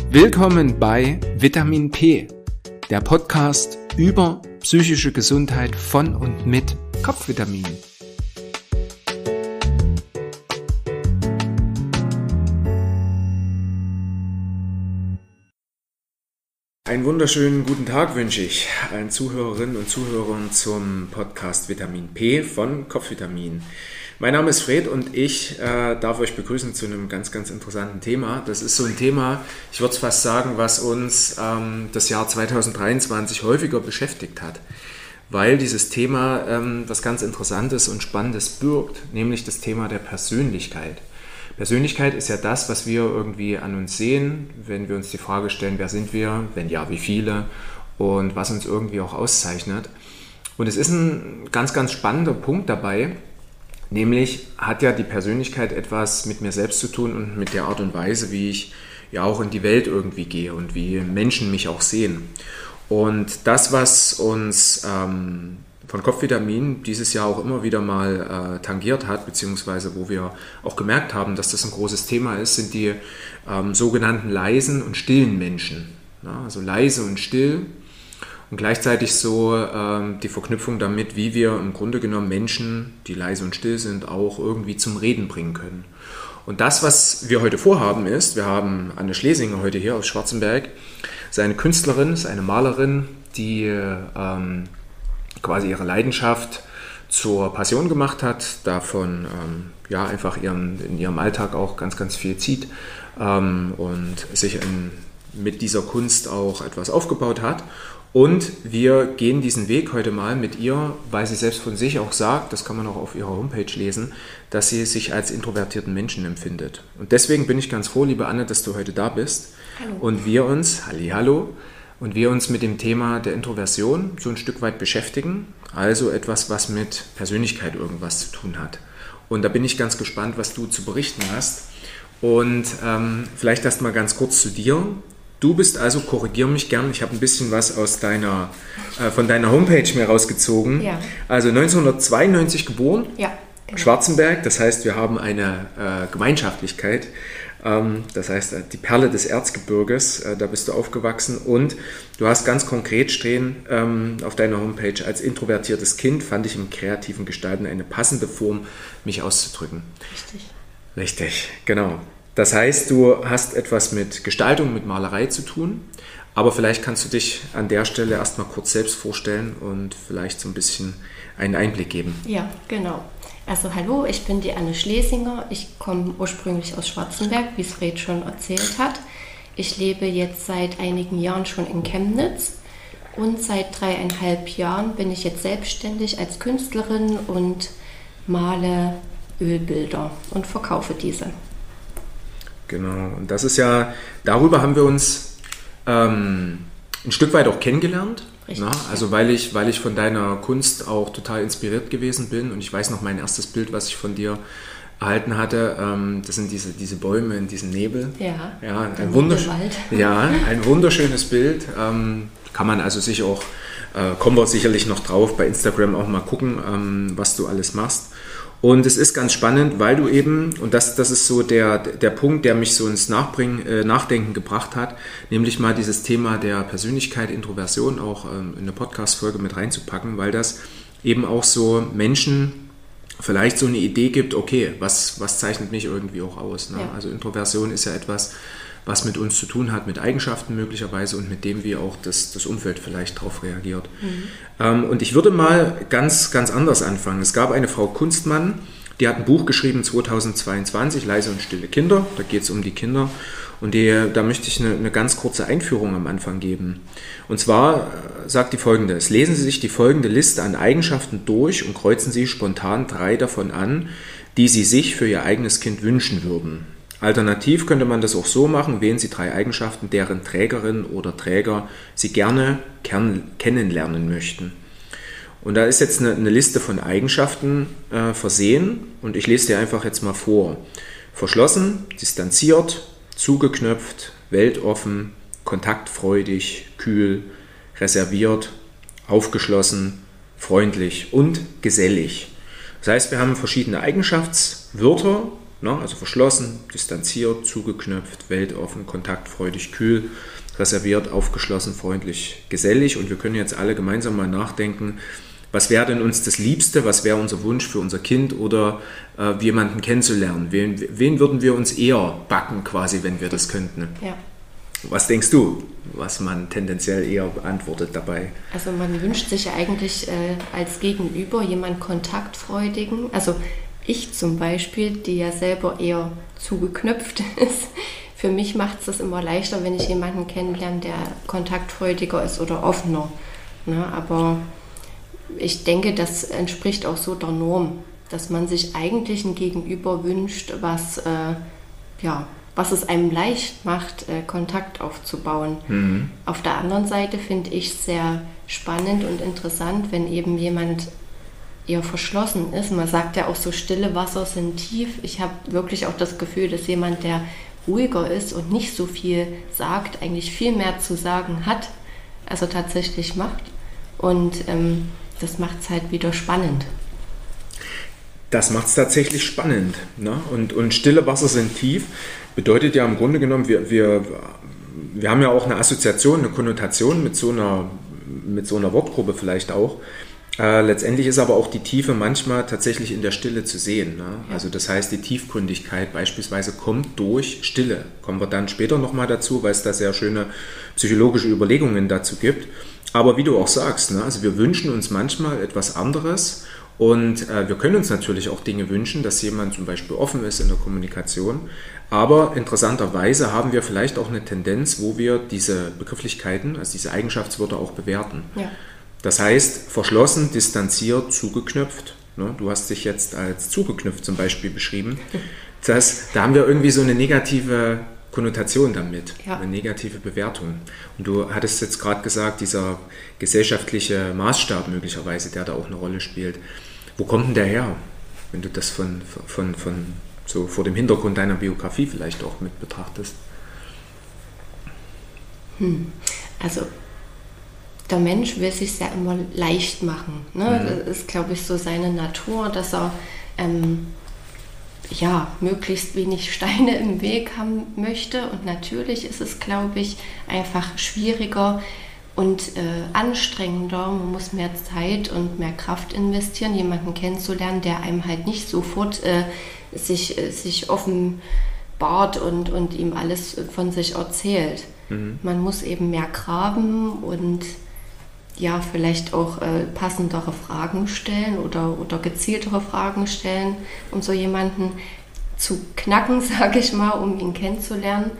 Willkommen bei Vitamin P, der Podcast über psychische Gesundheit von und mit Kopfvitaminen. Einen wunderschönen guten Tag wünsche ich allen Zuhörerinnen und Zuhörern zum Podcast Vitamin P von Kopfvitamin. Mein Name ist Fred und ich darf euch begrüßen zu einem ganz, ganz interessanten Thema. Das ist so ein Thema, ich würde es fast sagen, was uns das Jahr 2023 häufiger beschäftigt hat, weil dieses Thema was ganz Interessantes und Spannendes birgt, nämlich das Thema der Persönlichkeit. Persönlichkeit ist ja das, was wir irgendwie an uns sehen, wenn wir uns die Frage stellen, wer sind wir, wenn ja, wie viele und was uns irgendwie auch auszeichnet. Und es ist ein ganz, ganz spannender Punkt dabei, nämlich hat ja die Persönlichkeit etwas mit mir selbst zu tun und mit der Art und Weise, wie ich ja auch in die Welt irgendwie gehe und wie Menschen mich auch sehen. Und das, was uns von Kopfvitamin dieses Jahr auch immer wieder mal tangiert hat, beziehungsweise wo wir auch gemerkt haben, dass das ein großes Thema ist, sind die sogenannten leisen und stillen Menschen. Ja, also leise und still und gleichzeitig so die Verknüpfung damit, wie wir im Grunde genommen Menschen, die leise und still sind, auch irgendwie zum Reden bringen können. Und das, was wir heute vorhaben, ist, wir haben Anne Schlesinger heute hier aus Schwarzenberg, ist eine Künstlerin, ist eine Malerin, die quasi ihre Leidenschaft zur Passion gemacht hat, davon einfach in ihrem Alltag auch ganz, ganz viel zieht und sich mit dieser Kunst auch etwas aufgebaut hat. Und wir gehen diesen Weg heute mal mit ihr, weil sie selbst von sich auch sagt, das kann man auch auf ihrer Homepage lesen, dass sie sich als introvertierten Menschen empfindet. Und deswegen bin ich ganz froh, liebe Anne, dass du heute da bist. Hallo. Und wir uns mit dem Thema der Introversion so ein Stück weit beschäftigen, also etwas, was mit Persönlichkeit irgendwas zu tun hat. Und da bin ich ganz gespannt, was du zu berichten hast. Und vielleicht erst mal ganz kurz zu dir. Du bist also, korrigiere mich gern, ich habe ein bisschen was von deiner Homepage mir rausgezogen. Ja. Also 1992 geboren, Ja, genau. Schwarzenberg, das heißt, wir haben eine Gemeinschaftlichkeit. Das heißt, die Perle des Erzgebirges, da bist du aufgewachsen und du hast ganz konkret stehen auf deiner Homepage, als introvertiertes Kind fand ich im kreativen Gestalten eine passende Form, mich auszudrücken. Richtig, genau. Das heißt, du hast etwas mit Gestaltung, mit Malerei zu tun, aber vielleicht kannst du dich an der Stelle erstmal kurz selbst vorstellen und vielleicht so ein bisschen einen Einblick geben. Ja, genau. Also hallo, ich bin die Anne Schlesinger. Ich komme ursprünglich aus Schwarzenberg, wie es Fred schon erzählt hat. Ich lebe jetzt seit einigen Jahren schon in Chemnitz und seit 3,5 Jahren bin ich jetzt selbstständig als Künstlerin und male Ölbilder und verkaufe diese. Genau, und das ist ja, darüber haben wir uns ein Stück weit auch kennengelernt. Richtig, Na, also weil ich von deiner Kunst auch total inspiriert gewesen bin und ich weiß noch, mein erstes Bild, was ich von dir erhalten hatte, das sind diese Bäume in diesem Nebel. Ja, ein wunderschönes Bild. Kann man also sich auch, kommen wir sicherlich noch drauf, bei Instagram auch mal gucken, was du alles machst. Und es ist ganz spannend, weil du eben, und das ist so der Punkt, der mich so ins Nachdenken gebracht hat, nämlich mal dieses Thema der Persönlichkeit, Introversion auch in eine Podcast-Folge mit reinzupacken, weil das eben auch so Menschen vielleicht so eine Idee gibt, okay, was zeichnet mich irgendwie auch aus? Ne? Ja. Also Introversion ist ja etwas, was mit uns zu tun hat, mit Eigenschaften möglicherweise und mit dem, wie auch das Umfeld vielleicht darauf reagiert. Mhm. Und ich würde mal ganz, ganz anders anfangen. Es gab eine Frau Kunstmann, die hat ein Buch geschrieben 2022, Leise und stille Kinder. Da geht es um die Kinder. Und da möchte ich eine ganz kurze Einführung am Anfang geben. Und zwar sagt die Folgendes: Lesen Sie sich die folgende Liste an Eigenschaften durch und kreuzen Sie spontan 3 davon an, die Sie sich für Ihr eigenes Kind wünschen würden. Alternativ könnte man das auch so machen, wählen Sie 3 Eigenschaften, deren Trägerin oder Träger Sie gerne kennenlernen möchten. Und da ist jetzt eine Liste von Eigenschaften versehen und ich lese dir einfach jetzt mal vor. Verschlossen, distanziert, zugeknöpft, weltoffen, kontaktfreudig, kühl, reserviert, aufgeschlossen, freundlich und gesellig. Das heißt, wir haben verschiedene Eigenschaftswörter Ne? Also verschlossen, distanziert, zugeknöpft, weltoffen, kontaktfreudig, kühl, reserviert, aufgeschlossen, freundlich, gesellig. Und wir können jetzt alle gemeinsam mal nachdenken, was wäre denn uns das Liebste, was wäre unser Wunsch für unser Kind oder jemanden kennenzulernen? Wen würden wir uns eher backen quasi, wenn wir das könnten? Ja. Was denkst du, was man tendenziell eher beantwortet dabei? Also man wünscht sich ja eigentlich als Gegenüber jemanden kontaktfreudigen. Also ich zum Beispiel, die ja selber eher zugeknöpft ist. Für mich macht es das immer leichter, wenn ich jemanden kennenlerne, der kontaktfreudiger ist oder offener. Ne? Aber ich denke, das entspricht auch so der Norm, dass man sich eigentlich ein Gegenüber wünscht, was es einem leicht macht, Kontakt aufzubauen. Mhm. Auf der anderen Seite finde ich es sehr spannend und interessant, wenn eben jemand eher verschlossen ist. Man sagt ja auch so, stille Wasser sind tief. Ich habe wirklich auch das Gefühl, dass jemand, der ruhiger ist und nicht so viel sagt, eigentlich viel mehr zu sagen hat, also tatsächlich macht. Und das macht es halt wieder spannend. Das macht es tatsächlich spannend. Ne? Und stille Wasser sind tief bedeutet ja im Grunde genommen, wir haben ja auch eine Assoziation, eine Konnotation mit so einer Wortgruppe vielleicht auch. Letztendlich ist aber auch die Tiefe manchmal tatsächlich in der Stille zu sehen. Ne? Ja. Also das heißt, die Tiefgründigkeit beispielsweise kommt durch Stille. Kommen wir dann später nochmal dazu, weil es da sehr schöne psychologische Überlegungen dazu gibt. Aber wie du auch sagst, ne? Also wir wünschen uns manchmal etwas anderes und wir können uns natürlich auch Dinge wünschen, dass jemand zum Beispiel offen ist in der Kommunikation. Aber interessanterweise haben wir vielleicht auch eine Tendenz, wo wir diese Begrifflichkeiten, also diese Eigenschaftswörter auch bewerten. Ja. Das heißt, verschlossen, distanziert, zugeknöpft. Ne? Du hast dich jetzt als zugeknöpft zum Beispiel beschrieben. Das heißt, da haben wir irgendwie so eine negative Konnotation damit, eine negative Bewertung. Und du hattest jetzt gerade gesagt, dieser gesellschaftliche Maßstab möglicherweise, der da auch eine Rolle spielt. Wo kommt denn der her, wenn du das von so vor dem Hintergrund deiner Biografie vielleicht auch mit betrachtest? Also der Mensch will es sich ja immer leicht machen. Ne? Das ist, glaube ich, so seine Natur, dass er möglichst wenig Steine im Weg haben möchte. Und natürlich ist es, glaube ich, einfach schwieriger und anstrengender. Man muss mehr Zeit und mehr Kraft investieren, jemanden kennenzulernen, der einem halt nicht sofort sich offenbart und ihm alles von sich erzählt. Mhm. Man muss eben mehr graben und vielleicht auch passendere Fragen stellen oder gezieltere Fragen stellen, um so jemanden zu knacken, sage ich mal, um ihn kennenzulernen.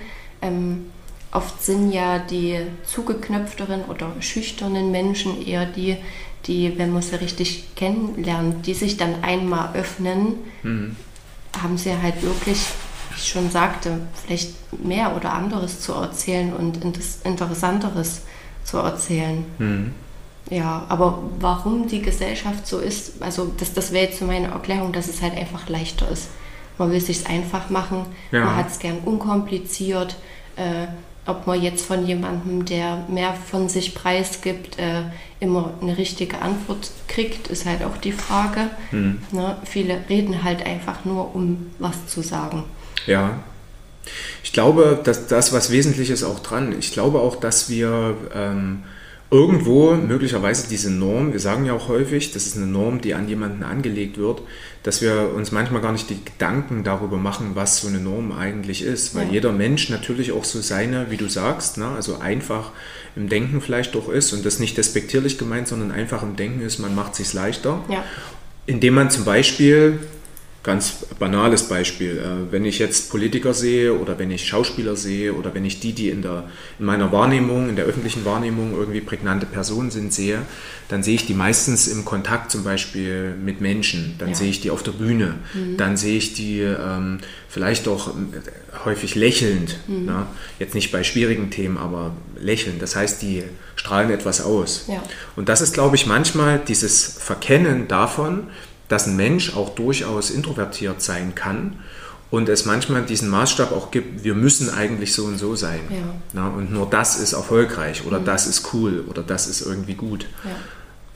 Oft sind ja die zugeknöpfteren oder schüchternen Menschen eher die, wenn man sie richtig kennenlernt, die sich dann einmal öffnen, haben sie halt wirklich, wie ich schon sagte, vielleicht mehr oder anderes zu erzählen und Interessanteres zu erzählen. Mhm. Ja, aber warum die Gesellschaft so ist, also das wäre jetzt so meine Erklärung, dass es halt einfach leichter ist. Man will es sich einfach machen, man hat es gern unkompliziert. Ob man jetzt von jemandem, der mehr von sich preisgibt, immer eine richtige Antwort kriegt, ist halt auch die Frage. Mhm. Ne? Viele reden halt einfach nur, um was zu sagen. Ja, ich glaube, dass das was Wesentliches auch dran. Ich glaube auch, dass wir irgendwo möglicherweise diese Norm, wir sagen ja auch häufig, das ist eine Norm, die an jemanden angelegt wird, dass wir uns manchmal gar nicht die Gedanken darüber machen, was so eine Norm eigentlich ist, weil jeder Mensch natürlich auch so seine, wie du sagst, ne, also einfach im Denken vielleicht doch ist und das nicht despektierlich gemeint, sondern einfach im Denken ist, man macht es sich leichter, indem man zum Beispiel, ganz banales Beispiel, wenn ich jetzt Politiker sehe oder wenn ich Schauspieler sehe oder wenn ich die in meiner Wahrnehmung, in der öffentlichen Wahrnehmung irgendwie prägnante Personen sind, sehe, dann sehe ich die meistens im Kontakt zum Beispiel mit Menschen, dann sehe ich die auf der Bühne, dann sehe ich die vielleicht auch häufig lächelnd, ne? Jetzt nicht bei schwierigen Themen, aber lächelnd, das heißt, die strahlen etwas aus. Ja. Und das ist, glaube ich, manchmal dieses Verkennen davon, dass ein Mensch auch durchaus introvertiert sein kann und es manchmal diesen Maßstab auch gibt, wir müssen eigentlich so und so sein. Ja. Na, und nur das ist erfolgreich oder das ist cool oder das ist irgendwie gut.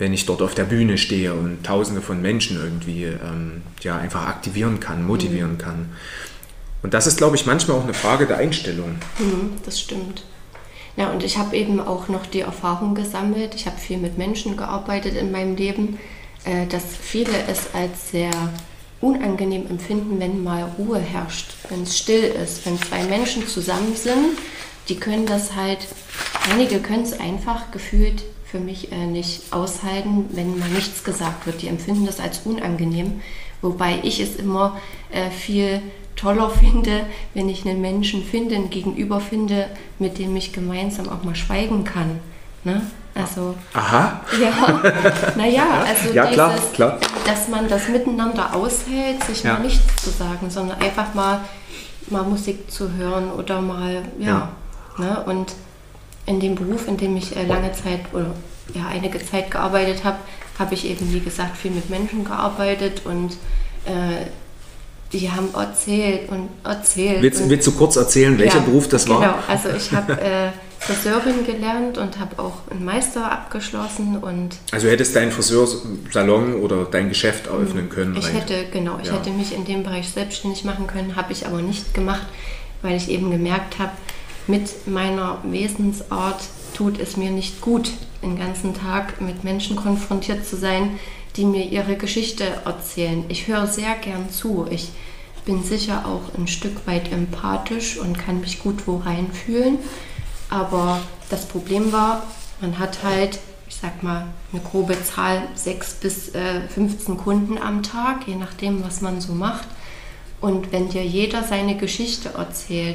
wenn ich dort auf der Bühne stehe und Tausende von Menschen irgendwie einfach aktivieren kann, motivieren kann. Und das ist, glaube ich, manchmal auch eine Frage der Einstellung. Das stimmt. Ja, und ich habe eben auch noch die Erfahrung gesammelt, ich habe viel mit Menschen gearbeitet in meinem Leben, dass viele es als sehr unangenehm empfinden, wenn mal Ruhe herrscht, wenn es still ist, wenn zwei Menschen zusammen sind, die können das halt, einige können es einfach gefühlt für mich nicht aushalten, wenn mal nichts gesagt wird. Die empfinden das als unangenehm, wobei ich es immer viel toller finde, wenn ich einen Menschen finde, ein Gegenüber finde, mit dem ich gemeinsam auch mal schweigen kann. Ne? Also, aha. Ja, naja, also ja, dieses, klar. dass man das miteinander aushält, sich mal nichts zu sagen, sondern einfach mal Musik zu hören oder mal, Ne? Und in dem Beruf, in dem ich lange Zeit oder einige Zeit gearbeitet habe, habe ich eben, wie gesagt, viel mit Menschen gearbeitet und die haben erzählt. Willst du kurz erzählen, welcher Beruf das war? Genau, also ich habe Friseurin gelernt und habe auch einen Meister abgeschlossen. Also hättest deinen Friseursalon oder dein Geschäft eröffnen können? Ich hätte mich in dem Bereich selbstständig machen können, habe ich aber nicht gemacht, weil ich eben gemerkt habe, mit meiner Wesensart tut es mir nicht gut, den ganzen Tag mit Menschen konfrontiert zu sein, die mir ihre Geschichte erzählen. Ich höre sehr gern zu. Ich bin sicher auch ein Stück weit empathisch und kann mich gut wo reinfühlen. Aber das Problem war, man hat halt, ich sag mal, eine grobe Zahl, 6 bis 15 Kunden am Tag, je nachdem, was man so macht. Und wenn dir jeder seine Geschichte erzählt,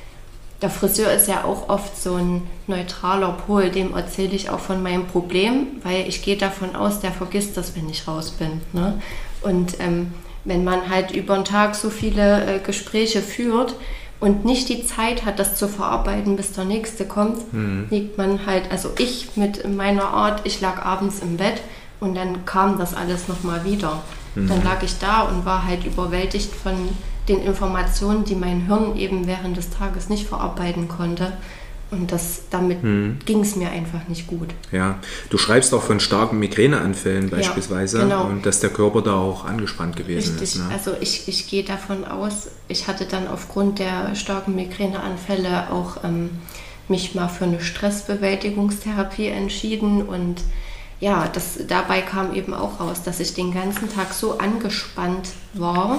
der Friseur ist ja auch oft so ein neutraler Pol, dem erzähle ich auch von meinem Problem, weil ich gehe davon aus, der vergisst das, wenn ich raus bin. Ne? Und wenn man halt über den Tag so viele Gespräche führt und nicht die Zeit hat, das zu verarbeiten, bis der nächste kommt, liegt man halt, also ich mit meiner Art, ich lag abends im Bett und dann kam das alles nochmal wieder. Dann lag ich da und war halt überwältigt von den Informationen, die mein Hirn eben während des Tages nicht verarbeiten konnte. Und damit ging es mir einfach nicht gut. Ja, du schreibst auch von starken Migräneanfällen beispielsweise, genau. Und dass der Körper da auch angespannt gewesen ist. Ne? Also ich gehe davon aus, ich hatte dann aufgrund der starken Migräneanfälle auch mich mal für eine Stressbewältigungstherapie entschieden und ja, dabei kam eben auch raus, dass ich den ganzen Tag so angespannt war.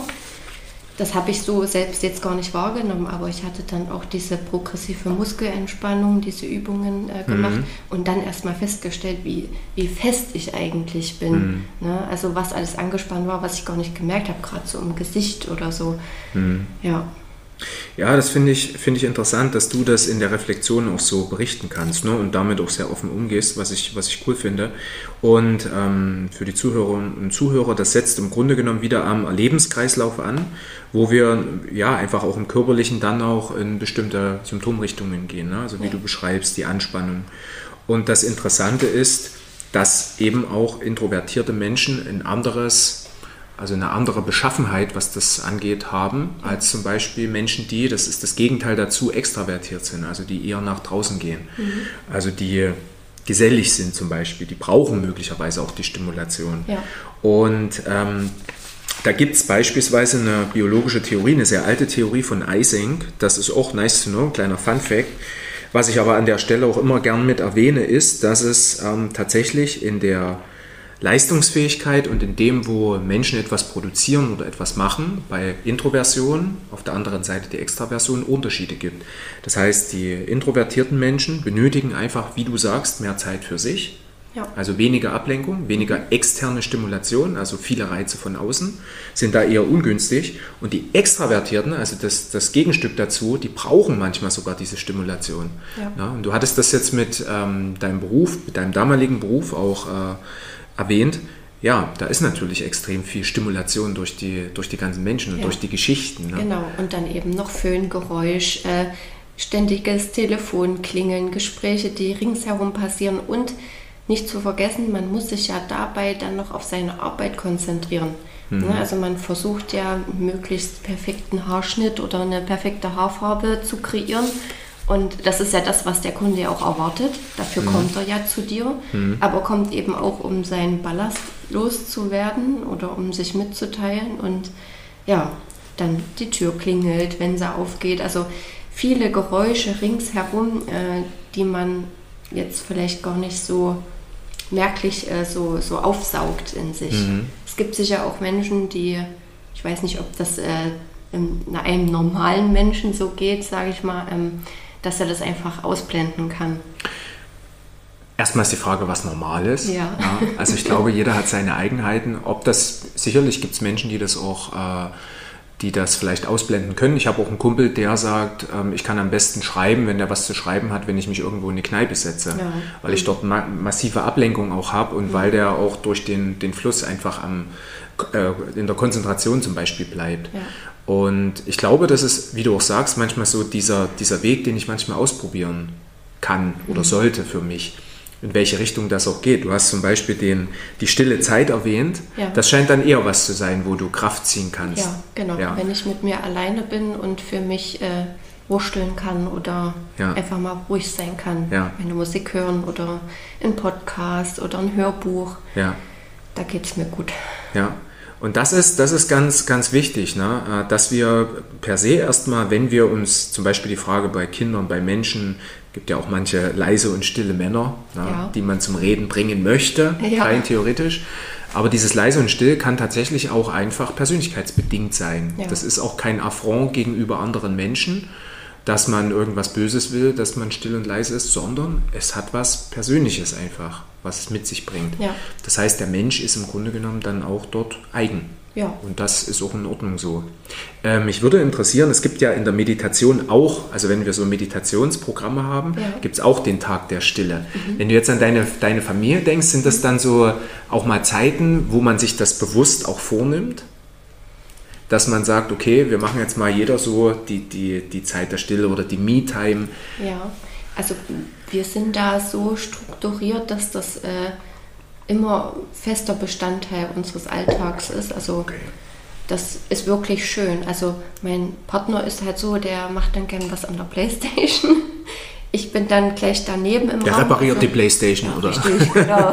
Das habe ich so selbst jetzt gar nicht wahrgenommen, aber ich hatte dann auch diese progressive Muskelentspannung, diese Übungen gemacht und dann erstmal festgestellt, wie fest ich eigentlich bin. Ne? Also was alles angespannt war, was ich gar nicht gemerkt habe, gerade so im Gesicht oder so. Ja, das finde ich interessant, dass du das in der Reflexion auch so berichten kannst, ne? Und damit auch sehr offen umgehst, was ich cool finde. Und für die Zuhörerinnen und Zuhörer, das setzt im Grunde genommen wieder am Erlebenskreislauf an, wo wir einfach auch im Körperlichen dann auch in bestimmte Symptomrichtungen gehen, ne? Also wie du beschreibst, die Anspannung. Und das Interessante ist, dass eben auch introvertierte Menschen eine andere Beschaffenheit, was das angeht, haben, als zum Beispiel Menschen, die, das ist das Gegenteil dazu, extravertiert sind, also die eher nach draußen gehen. Also die gesellig sind zum Beispiel, die brauchen möglicherweise auch die Stimulation. Ja. Und da gibt es beispielsweise eine biologische Theorie, eine sehr alte Theorie von Eysenck, das ist auch nice to know, ein kleiner Fun-Fact. Was ich aber an der Stelle auch immer gern mit erwähne, ist, dass es tatsächlich in der Leistungsfähigkeit und in dem, wo Menschen etwas produzieren oder etwas machen, bei Introversion, auf der anderen Seite die Extraversion, Unterschiede gibt. Das heißt, die introvertierten Menschen benötigen einfach, wie du sagst, mehr Zeit für sich. Ja. Also weniger Ablenkung, weniger externe Stimulation, also viele Reize von außen, sind da eher ungünstig. Und die Extravertierten, also das Gegenstück dazu, die brauchen manchmal sogar diese Stimulation. Ja. Ja, und du hattest das jetzt mit deinem Beruf, mit deinem damaligen Beruf auch erwähnt, ja, da ist natürlich extrem viel Stimulation durch die ganzen Menschen und durch die Geschichten. Ne? Genau, und dann eben noch Föhngeräusch, ständiges Telefonklingeln, Gespräche, die ringsherum passieren und nicht zu vergessen, man muss sich ja dabei dann noch auf seine Arbeit konzentrieren. Ne? Also man versucht ja, einen möglichst perfekten Haarschnitt oder eine perfekte Haarfarbe zu kreieren Und das ist ja das, was der Kunde ja auch erwartet. Dafür kommt er ja zu dir. Aber kommt eben auch, um seinen Ballast loszuwerden oder um sich mitzuteilen. Und ja, dann die Tür klingelt, wenn sie aufgeht. Also viele Geräusche ringsherum, die man jetzt vielleicht gar nicht so merklich so aufsaugt in sich. Es gibt sicher auch Menschen, die, ich weiß nicht, ob das einem normalen Menschen so geht, sage ich mal, dass er das einfach ausblenden kann. Erstmal ist die Frage, was normal ist. Ja. Ja, also ich glaube, jeder hat seine Eigenheiten. Sicherlich gibt es Menschen, die das vielleicht ausblenden können. Ich habe auch einen Kumpel, der sagt, ich kann am besten schreiben, wenn der was zu schreiben hat, wenn ich mich irgendwo in eine Kneipe setze. Ja. Weil ich dort massive Ablenkung auch habe und weil der auch durch den Fluss einfach in der Konzentration zum Beispiel bleibt. Ja. Und ich glaube, das ist, wie du auch sagst, manchmal so dieser Weg, den ich manchmal ausprobieren kann oder sollte für mich, in welche Richtung das auch geht. Du hast zum Beispiel die stille Zeit erwähnt. Ja. Das scheint dann eher was zu sein, wo du Kraft ziehen kannst. Ja, genau. Ja. Wenn ich mit mir alleine bin und für mich wursteln kann oder einfach mal ruhig sein kann, meine Musik hören oder einen Podcast oder ein Hörbuch, da geht es mir gut. Ja. Und das ist ganz, ganz wichtig, ne? Dass wir per se erstmal, wenn wir uns zum Beispiel die Frage bei Kindern, bei Menschen, gibt ja auch manche leise und stille Männer, ne? Die man zum Reden bringen möchte, rein theoretisch. Aber dieses leise und still kann tatsächlich auch einfach persönlichkeitsbedingt sein. Ja. Das ist auch kein Affront gegenüber anderen Menschen, dass man irgendwas Böses will, dass man still und leise ist, sondern es hat was Persönliches einfach, was es mit sich bringt. Ja. Das heißt, der Mensch ist im Grunde genommen dann auch dort eigen. Ja. Und das ist auch in Ordnung so. Mich würde interessieren, es gibt ja in der Meditation auch, also wenn wir so Meditationsprogramme haben, gibt es auch den Tag der Stille. Wenn du jetzt an deine Familie denkst, sind das dann so auch mal Zeiten, wo man sich das bewusst auch vornimmt? Dass man sagt, okay, wir machen jetzt mal jeder so die Zeit der Stille oder die Me-Time. Ja, also wir sind da so strukturiert, dass das immer fester Bestandteil unseres Alltags ist. Also das ist wirklich schön. Also mein Partner ist halt so, der macht dann gern was an der Playstation. Ich bin dann gleich daneben im Raum. Der repariert die Playstation, oder? Richtig, genau.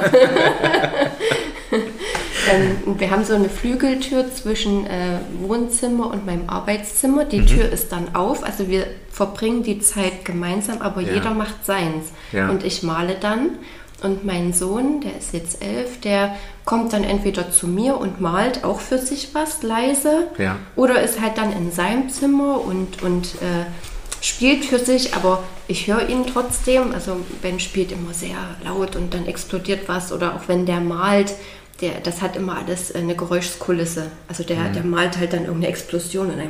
Wir haben so eine Flügeltür zwischen Wohnzimmer und meinem Arbeitszimmer. Die Tür ist dann auf, also wir verbringen die Zeit gemeinsam, aber jeder macht seins. Ja. Und ich male dann und mein Sohn, der ist jetzt 11, der kommt dann entweder zu mir und malt auch für sich was leise oder ist halt dann in seinem Zimmer und spielt für sich, aber ich höre ihn trotzdem. Also Ben spielt immer sehr laut und dann explodiert was oder auch wenn der malt, das hat immer alles eine Geräuschkulisse. Also der malt halt dann irgendeine Explosion und ein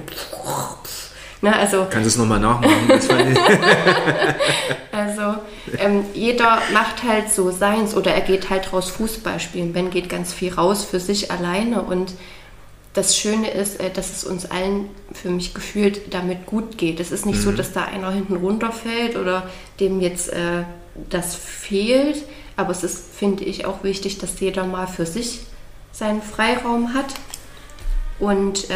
also, kannst du es nochmal nachmachen? Das fand ich. Also jeder macht halt so seins oder er geht halt raus Fußball spielen. Ben geht ganz viel raus für sich alleine und das Schöne ist, dass es uns allen, für mich gefühlt, damit gut geht. Es ist nicht so, dass da einer hinten runterfällt oder dem jetzt das fehlt. Aber es ist, finde ich, auch wichtig, dass jeder mal für sich seinen Freiraum hat. Und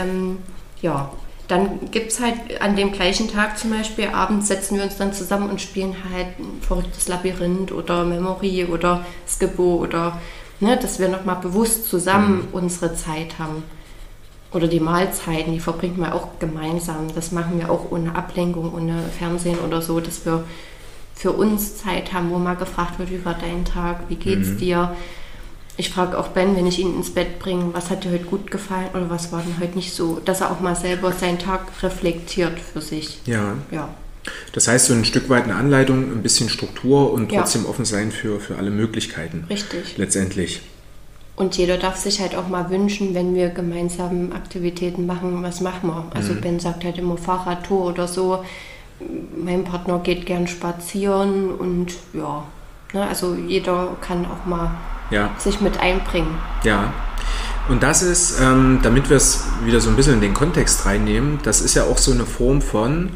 dann gibt es halt an dem gleichen Tag zum Beispiel, abends setzen wir uns dann zusammen und spielen halt ein verrücktes Labyrinth oder Memory oder Skippo oder dass wir nochmal bewusst zusammen unsere Zeit haben. Oder die Mahlzeiten, die verbringen wir auch gemeinsam. Das machen wir auch ohne Ablenkung, ohne Fernsehen oder so, dass wir für uns Zeit haben, wo mal gefragt wird, wie war dein Tag, wie geht's dir? Ich frage auch Ben, wenn ich ihn ins Bett bringe, was hat dir heute gut gefallen oder was war denn heute nicht so, dass er auch mal selber seinen Tag reflektiert für sich. Ja. Das heißt, so ein Stück weit eine Anleitung, ein bisschen Struktur und trotzdem offen sein für alle Möglichkeiten. Richtig. Letztendlich. Und jeder darf sich halt auch mal wünschen, wenn wir gemeinsam Aktivitäten machen, was machen wir? Also Ben sagt halt immer Fahrradtour oder so. Mein Partner geht gern spazieren und also jeder kann auch mal sich mit einbringen. Ja, und das ist, damit wir es wieder so ein bisschen in den Kontext reinnehmen, das ist ja auch so eine Form von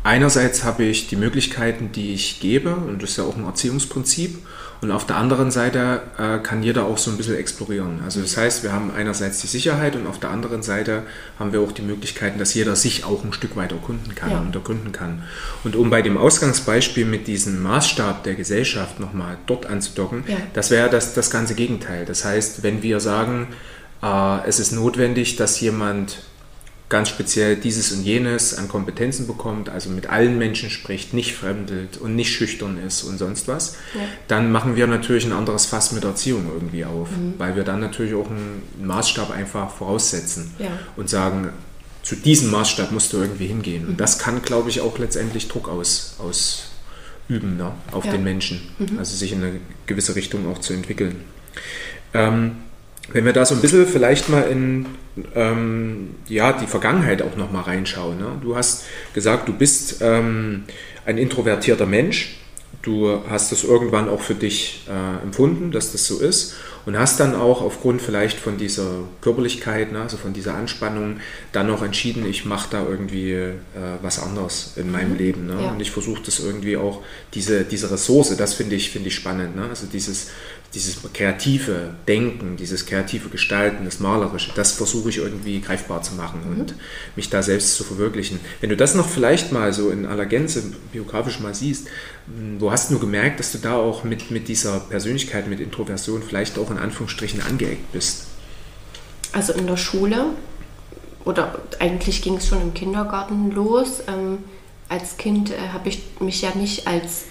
einerseits habe ich die Möglichkeiten, die ich gebe, und das ist ja auch ein Erziehungsprinzip, und auf der anderen Seite kann jeder auch so ein bisschen explorieren. Also das heißt, wir haben einerseits die Sicherheit und auf der anderen Seite haben wir auch die Möglichkeiten, dass jeder sich auch ein Stück weit erkunden kann und ergründen kann. Und um bei dem Ausgangsbeispiel mit diesem Maßstab der Gesellschaft nochmal dort anzudocken, das wäre das ganze Gegenteil. Das heißt, wenn wir sagen, es ist notwendig, dass jemand ganz speziell dieses und jenes an Kompetenzen bekommt, also mit allen Menschen spricht, nicht fremdelt und nicht schüchtern ist und sonst was, dann machen wir natürlich ein anderes Fass mit Erziehung irgendwie auf, weil wir dann natürlich auch einen Maßstab einfach voraussetzen und sagen, zu diesem Maßstab musst du irgendwie hingehen. Und das kann, glaube ich, auch letztendlich Druck ausüben, ne, auf den Menschen, also sich in eine gewisse Richtung auch zu entwickeln. Wenn wir da so ein bisschen vielleicht mal in die Vergangenheit auch noch mal reinschauen. Ne? Du hast gesagt, du bist ein introvertierter Mensch. Du hast das irgendwann auch für dich empfunden, dass das so ist. Und hast dann auch aufgrund vielleicht von dieser Körperlichkeit, ne, also von dieser Anspannung, dann noch entschieden, ich mache da irgendwie was anderes in meinem Leben. Ne? Und ich versuche das irgendwie auch, diese Ressource, das finde ich spannend. Ne? Also dieses kreative Denken, dieses kreative Gestalten, das Malerische, das versuche ich irgendwie greifbar zu machen und mich da selbst zu verwirklichen. Wenn du das noch vielleicht mal so in aller Gänze biografisch mal siehst, wo hast du gemerkt, dass du da auch mit dieser Persönlichkeit, mit Introversion vielleicht auch in Anführungsstrichen angeeckt bist? Also in der Schule, oder eigentlich ging es schon im Kindergarten los. Als Kind habe ich mich ja nicht als,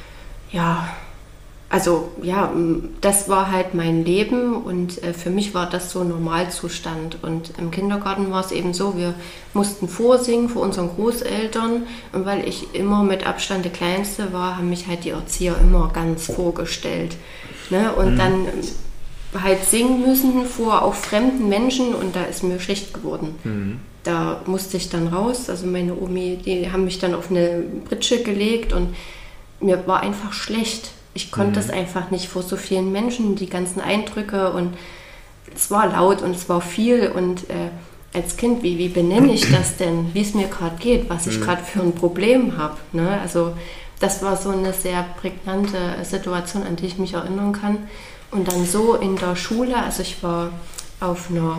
das war halt mein Leben und für mich war das so Normalzustand. Und im Kindergarten war es eben so, wir mussten vorsingen vor unseren Großeltern und weil ich immer mit Abstand der Kleinste war, haben mich halt die Erzieher immer ganz vorgestellt. Ne? Und dann halt singen müssen vor auch fremden Menschen und da ist mir schlecht geworden. Da musste ich dann raus, also meine Omi, die haben mich dann auf eine Pritsche gelegt und mir war einfach schlecht. Ich konnte das einfach nicht vor so vielen Menschen, die ganzen Eindrücke und es war laut und es war viel und als Kind, wie benenne ich das denn, wie es mir gerade geht, was ich gerade für ein Problem habe. Ne? Also das war so eine sehr prägnante Situation, an die ich mich erinnern kann. Und dann so in der Schule, also ich war auf einer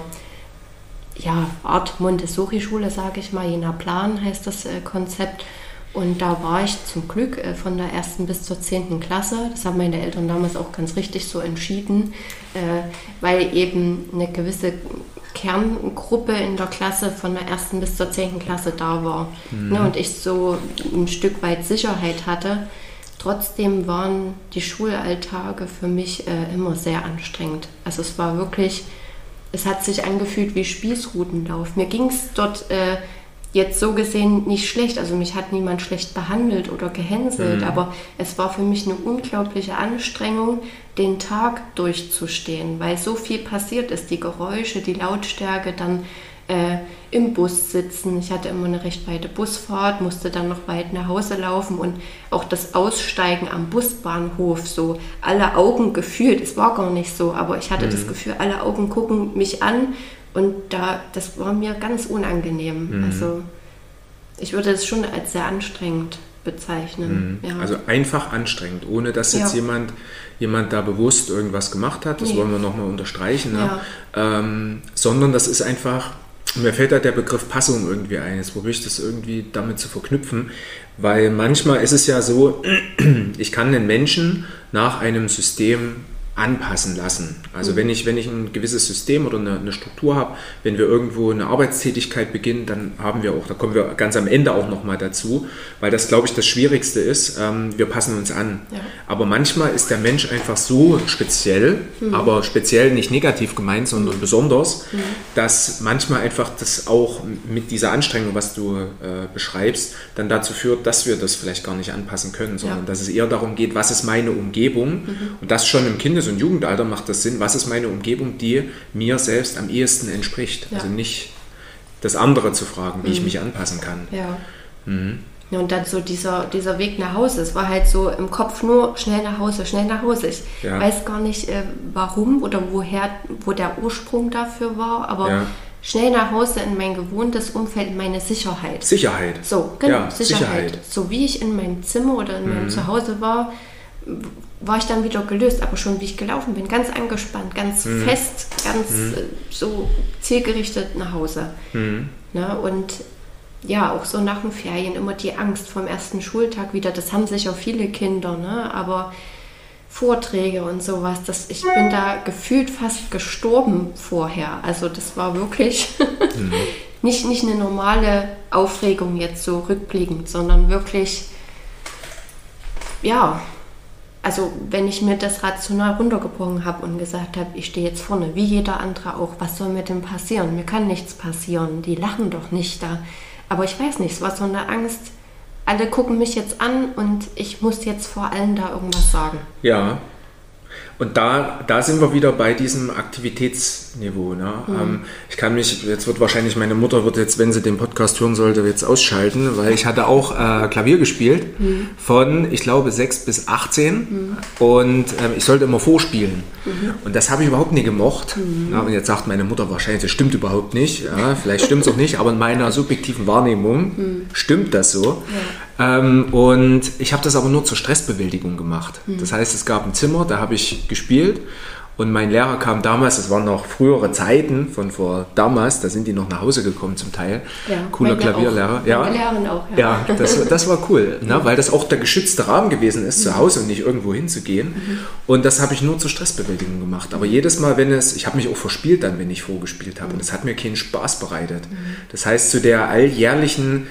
Art Montessori-Schule, sage ich mal, Jena Plan heißt das Konzept. Und da war ich zum Glück von der 1. bis zur 10. Klasse. Das haben meine Eltern damals auch ganz richtig so entschieden, weil eben eine gewisse Kerngruppe in der Klasse von der 1. bis zur 10. Klasse da war. Ne, und ich so ein Stück weit Sicherheit hatte. Trotzdem waren die Schulalltage für mich immer sehr anstrengend. Also es war wirklich, es hat sich angefühlt wie Spießrutenlauf. Mir ging es dort jetzt so gesehen nicht schlecht, also mich hat niemand schlecht behandelt oder gehänselt, aber es war für mich eine unglaubliche Anstrengung, den Tag durchzustehen, weil so viel passiert ist, die Geräusche, die Lautstärke, dann im Bus sitzen. Ich hatte immer eine recht weite Busfahrt, musste dann noch weit nach Hause laufen und auch das Aussteigen am Busbahnhof, so alle Augen gefühlt, es war gar nicht so, aber ich hatte das Gefühl, alle Augen gucken mich an und das war mir ganz unangenehm. Also ich würde es schon als sehr anstrengend bezeichnen. Ja. Also einfach anstrengend, ohne dass jetzt jemand da bewusst irgendwas gemacht hat, das wollen wir nochmal unterstreichen, ne? Sondern das ist einfach, mir fällt da der Begriff Passung irgendwie ein, jetzt probiere ich das irgendwie damit zu verknüpfen, weil manchmal ist es ja so, ich kann den Menschen nach einem System anpassen lassen. Also wenn ich ein gewisses System oder eine Struktur habe, wenn wir irgendwo eine Arbeitstätigkeit beginnen, dann haben wir auch, da kommen wir ganz am Ende auch nochmal dazu, weil das, glaube ich, das Schwierigste ist, wir passen uns an. Ja. Aber manchmal ist der Mensch einfach so speziell, aber speziell nicht negativ gemeint, sondern besonders, dass manchmal einfach das auch mit dieser Anstrengung, was du beschreibst, dann dazu führt, dass wir das vielleicht gar nicht anpassen können, sondern dass es eher darum geht, was ist meine Umgebung und das schon im Kindes- und Jugendalter macht das Sinn, was ist meine Umgebung, die mir selbst am ehesten entspricht. Ja. Also nicht das andere zu fragen, wie ich mich anpassen kann. Ja. Ja, und dann so dieser Weg nach Hause, es war halt so im Kopf nur schnell nach Hause. Ich weiß gar nicht, warum oder wo der Ursprung dafür war, aber schnell nach Hause in mein gewohntes Umfeld, in meine Sicherheit. Sicherheit. So, genau, Ja, Sicherheit. So wie ich in meinem Zimmer oder in meinem Zuhause war ich dann wieder gelöst. Aber schon wie ich gelaufen bin, ganz angespannt, ganz fest, ganz so zielgerichtet nach Hause. Ne? Und ja, auch so nach den Ferien immer die Angst vom ersten Schultag wieder. Das haben sicher viele Kinder, ne? Aber Vorträge und sowas, ich bin da gefühlt fast gestorben vorher. Also das war wirklich nicht eine normale Aufregung jetzt so rückblickend, sondern wirklich, ja, also wenn ich mir das rational runtergebrochen habe und gesagt habe, ich stehe jetzt vorne, wie jeder andere auch, was soll mir denn passieren? Mir kann nichts passieren, die lachen doch nicht da. Aber ich weiß nicht, es war so eine Angst, alle gucken mich jetzt an und ich muss jetzt vor allem da irgendwas sagen. Ja, und da sind wir wieder bei diesem Aktivitätsniveau. Ne? Ich kann mich, jetzt wird wahrscheinlich meine Mutter, wenn sie den Podcast hören sollte, jetzt ausschalten, weil ich hatte auch Klavier gespielt von, ich glaube, 6 bis 18 und ich sollte immer vorspielen. Und das habe ich überhaupt nie gemocht. Ja, und jetzt sagt meine Mutter wahrscheinlich, das stimmt überhaupt nicht. Ja, vielleicht stimmt es auch nicht, aber in meiner subjektiven Wahrnehmung stimmt das so. Ja. Und ich habe das aber nur zur Stressbewältigung gemacht. Das heißt, es gab ein Zimmer, da habe ich gespielt und mein Lehrer kam damals, das waren noch frühere Zeiten von vor damals, da sind die noch nach Hause gekommen zum Teil. Ja, cooler Klavierlehrer. Ja, Lehrerin auch. Ja, das war cool, ne? Weil das auch der geschützte Rahmen gewesen ist, zu Hause und nicht irgendwo hinzugehen. Und das habe ich nur zur Stressbewältigung gemacht. Aber jedes Mal, ich habe mich auch verspielt dann, wenn ich vorgespielt habe und es hat mir keinen Spaß bereitet. Das heißt, zu der alljährlichen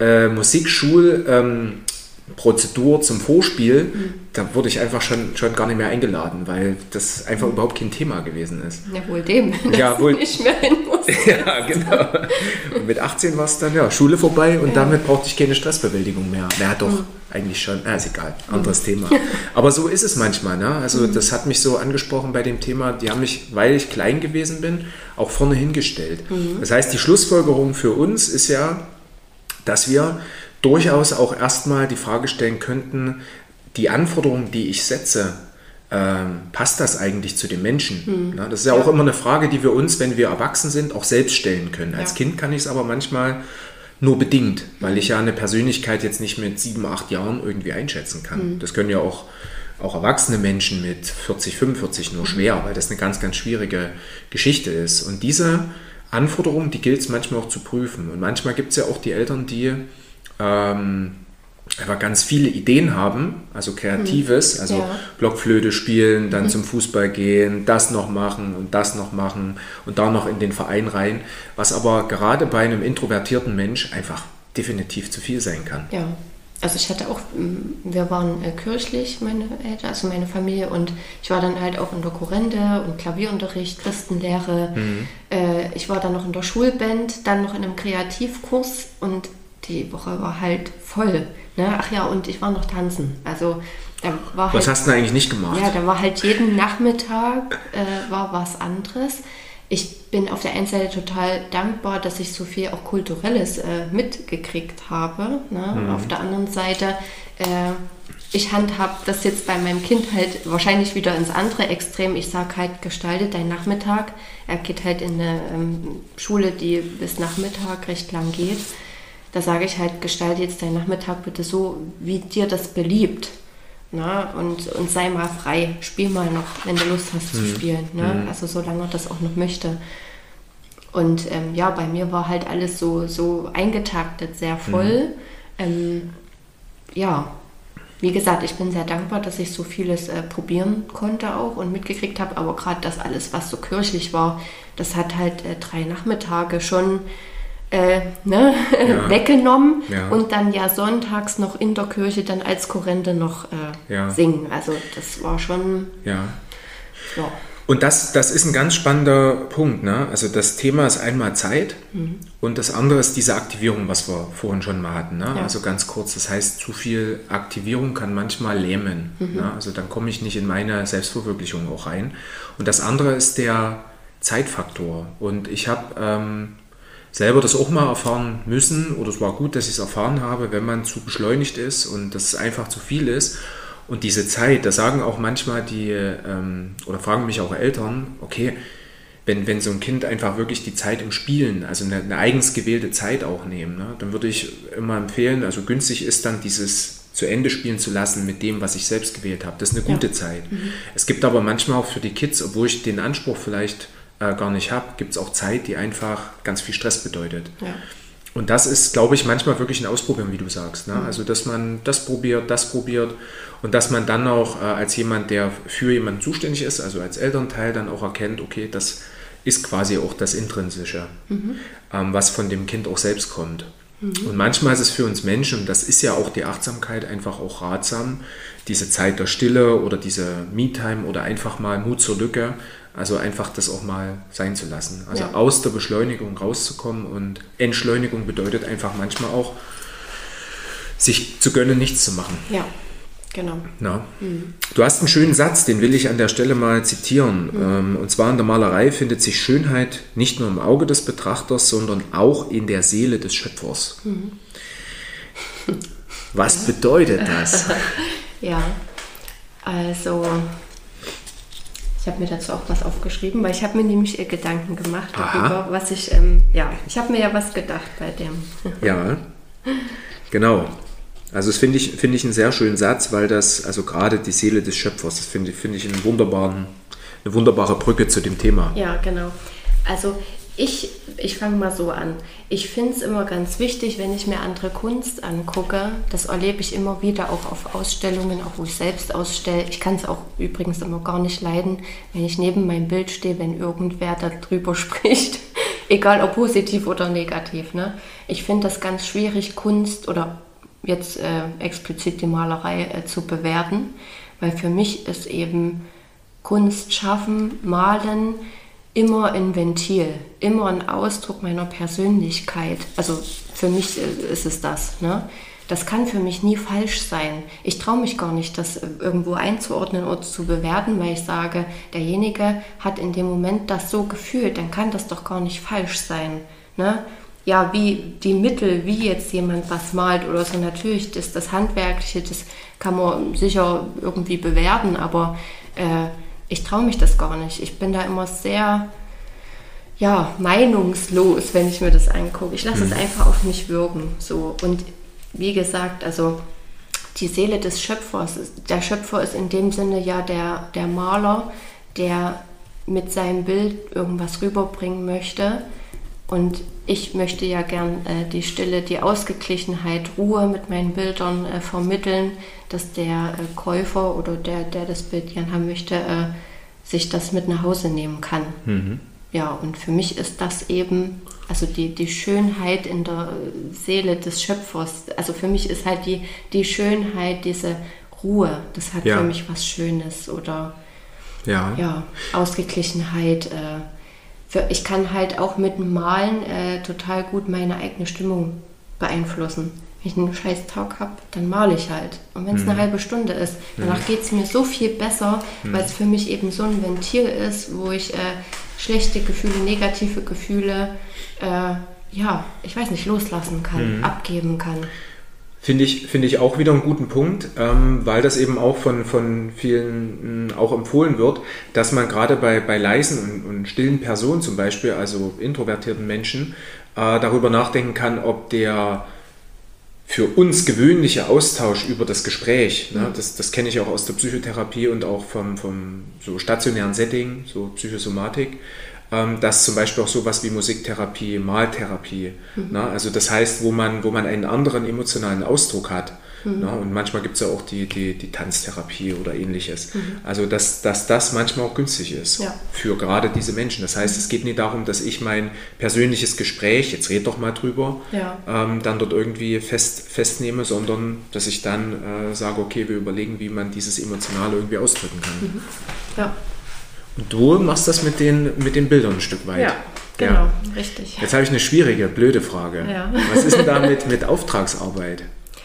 Musikschulprozedur zum Vorspiel, da wurde ich einfach schon gar nicht mehr eingeladen, weil das einfach überhaupt kein Thema gewesen ist. Ja, wohl dem, dass du nicht mehr hin musst. Ja, genau. Und mit 18 war es dann Schule vorbei und damit brauchte ich keine Stressbewältigung mehr. Ja, doch, eigentlich schon. Ist egal, anderes Thema. Aber so ist es manchmal. Ne? Also das hat mich so angesprochen bei dem Thema, die haben mich, weil ich klein gewesen bin, auch vorne hingestellt. Das heißt, die Schlussfolgerung für uns ist ja, dass wir durchaus auch erstmal die Frage stellen könnten, die Anforderungen, die ich setze, passt das eigentlich zu den Menschen? Na, das ist ja auch immer eine Frage, die wir uns, wenn wir erwachsen sind, auch selbst stellen können. Als Kind kann ich es aber manchmal nur bedingt, weil ich ja eine Persönlichkeit jetzt nicht mit 7, 8 Jahren irgendwie einschätzen kann. Das können ja auch erwachsene Menschen mit 40, 45 nur schwer, weil das eine ganz, ganz schwierige Geschichte ist. Und diese Anforderungen, die gilt es manchmal auch zu prüfen. Und manchmal gibt es ja auch die Eltern, die einfach ganz viele Ideen haben, also Kreatives, also Blockflöte spielen, dann zum Fußball gehen, das noch machen und da noch in den Verein rein, was aber gerade bei einem introvertierten Mensch einfach definitiv zu viel sein kann. Ja, also ich hatte auch, wir waren kirchlich, meine Eltern, also meine Familie, und ich war dann halt auch in der Chorende und Klavierunterricht, Christenlehre, ich war dann noch in der Schulband, dann noch in einem Kreativkurs und die Woche war halt voll. Ne? Ach ja, und ich war noch tanzen. Also da war was hast du eigentlich nicht gemacht? Ja, da war halt jeden Nachmittag war was anderes. Ich bin auf der einen Seite total dankbar, dass ich so viel auch Kulturelles mitgekriegt habe. Ne? Auf der anderen Seite, ich handhab das jetzt bei meinem Kind halt wahrscheinlich wieder ins andere Extrem. Ich sage halt, gestalte deinen Nachmittag. Er geht halt in eine Schule, die bis Nachmittag recht lang geht. Da sage ich halt, gestalte jetzt deinen Nachmittag bitte so, wie dir das beliebt. Na, und sei mal frei, spiel mal noch, wenn du Lust hast zu spielen. Ne? Also solange er das auch noch möchte. Und bei mir war halt alles so eingetaktet, sehr voll. Wie gesagt, ich bin sehr dankbar, dass ich so vieles probieren konnte auch und mitgekriegt habe. Aber gerade das alles, was so kirchlich war, das hat halt 3 Nachmittage schon weggenommen und dann sonntags noch in der Kirche dann als Chorende noch singen. Also das war schon... Ja. Und das ist ein ganz spannender Punkt. Ne? Also das Thema ist einmal Zeit und das andere ist diese Aktivierung, was wir vorhin schon mal hatten. Ne? Ja. Also ganz kurz, das heißt, zu viel Aktivierung kann manchmal lähmen. Ne? Also dann komme ich nicht in meine Selbstverwirklichung auch rein. Und das andere ist der Zeitfaktor. Und ich habe... selber das auch mal erfahren müssen, oder es war gut, dass ich es erfahren habe, wenn man zu beschleunigt ist und das einfach zu viel ist. Und diese Zeit, da sagen auch manchmal oder fragen mich auch Eltern, okay, wenn so ein Kind einfach wirklich die Zeit im Spielen, also eine eigens gewählte Zeit auch nehmen, ne? Dann würde ich immer empfehlen, also günstig ist dann dieses zu Ende spielen zu lassen mit dem, was ich selbst gewählt habe. Das ist eine gute Zeit. Es gibt aber manchmal auch für die Kids, obwohl ich den Anspruch vielleicht gar nicht habe, gibt es auch Zeit, die einfach ganz viel Stress bedeutet. Ja. Und das ist, glaube ich, manchmal wirklich ein Ausprobieren, wie du sagst. Ne? Also, dass man das probiert und dass man dann auch als jemand, der für jemanden zuständig ist, also als Elternteil, dann auch erkennt, okay, das ist quasi auch das Intrinsische, was von dem Kind auch selbst kommt. Und manchmal ist es für uns Menschen, und das ist ja auch die Achtsamkeit, einfach auch ratsam, diese Zeit der Stille oder diese Me-Time oder einfach mal Mut zur Lücke, also einfach das auch mal sein zu lassen. Also aus der Beschleunigung rauszukommen, und Entschleunigung bedeutet einfach manchmal auch, sich zu gönnen, nichts zu machen. Ja, genau. Na? Du hast einen schönen Satz, den will ich an der Stelle mal zitieren. Und zwar: in der Malerei findet sich Schönheit nicht nur im Auge des Betrachters, sondern auch in der Seele des Schöpfers. Was bedeutet das? Ja, also ich habe mir dazu auch was aufgeschrieben, weil ich habe mir nämlich Gedanken gemacht darüber, was ich, ich habe mir ja was gedacht bei dem. Ja, genau. Also das finde ich einen sehr schönen Satz, weil das, also gerade die Seele des Schöpfers, das finde ich eine wunderbare Brücke zu dem Thema. Ja, genau. Also ich fange mal so an. Ich finde es immer ganz wichtig, wenn ich mir andere Kunst angucke, das erlebe ich immer wieder auch auf Ausstellungen, auch wo ich selbst ausstelle. Ich kann es auch übrigens immer gar nicht leiden, wenn ich neben meinem Bild stehe, wenn irgendwer darüber spricht, egal ob positiv oder negativ. Ne? Ich finde das ganz schwierig, Kunst oder jetzt explizit die Malerei zu bewerten, weil für mich ist eben Kunst schaffen, malen, immer ein Ventil, immer ein Ausdruck meiner Persönlichkeit. Also für mich ist es das. Ne? Das kann für mich nie falsch sein. Ich traue mich gar nicht, das irgendwo einzuordnen oder zu bewerten, weil ich sage, derjenige hat in dem Moment das so gefühlt, dann kann das doch gar nicht falsch sein. Ne? Ja, wie die Mittel, wie jetzt jemand was malt oder so, natürlich, das Handwerkliche, das kann man sicher irgendwie bewerten, aber ich traue mich das gar nicht. Ich bin da immer sehr, meinungslos, wenn ich mir das angucke. Ich lasse es einfach auf mich wirken. So. Und wie gesagt, also die Seele des Schöpfers, der Schöpfer ist in dem Sinne ja der Maler, der mit seinem Bild irgendwas rüberbringen möchte. Und ich möchte ja gern die Stille, die Ausgeglichenheit, Ruhe mit meinen Bildern vermitteln, dass der Käufer oder der das Bild gern haben möchte, sich das mit nach Hause nehmen kann. Ja, und für mich ist das eben, also die Schönheit in der Seele des Schöpfers, also für mich ist halt die Schönheit, diese Ruhe, das hat für mich was Schönes oder Ausgeglichenheit. Ich kann halt auch mit dem Malen total gut meine eigene Stimmung beeinflussen. Wenn ich einen scheiß Tag habe, dann male ich halt. Und wenn es eine halbe Stunde ist, danach geht es mir so viel besser, weil es für mich eben so ein Ventil ist, wo ich schlechte Gefühle, negative Gefühle, ich weiß nicht, loslassen kann, abgeben kann. Finde ich auch wieder einen guten Punkt, weil das eben auch von vielen auch empfohlen wird, dass man gerade bei leisen und stillen Personen zum Beispiel, also introvertierten Menschen, darüber nachdenken kann, ob der für uns gewöhnliche Austausch über das Gespräch, ne, das kenne ich auch aus der Psychotherapie und auch vom so stationären Setting, so Psychosomatik, dass zum Beispiel auch sowas wie Musiktherapie, Maltherapie, ne, also das heißt, wo man einen anderen emotionalen Ausdruck hat. Ne, und manchmal gibt es ja auch die Tanztherapie oder ähnliches. Also dass das manchmal auch günstig ist für gerade diese Menschen. Das heißt, es geht nicht darum, dass ich mein persönliches Gespräch, jetzt red doch mal drüber, dann dort irgendwie festnehme, sondern dass ich dann sage, okay, wir überlegen, wie man dieses Emotionale irgendwie ausdrücken kann. Ja. Und du machst das mit den Bildern ein Stück weit. Ja, genau, richtig. Jetzt habe ich eine schwierige, blöde Frage. Ja. Was ist denn da mit Auftragsarbeit?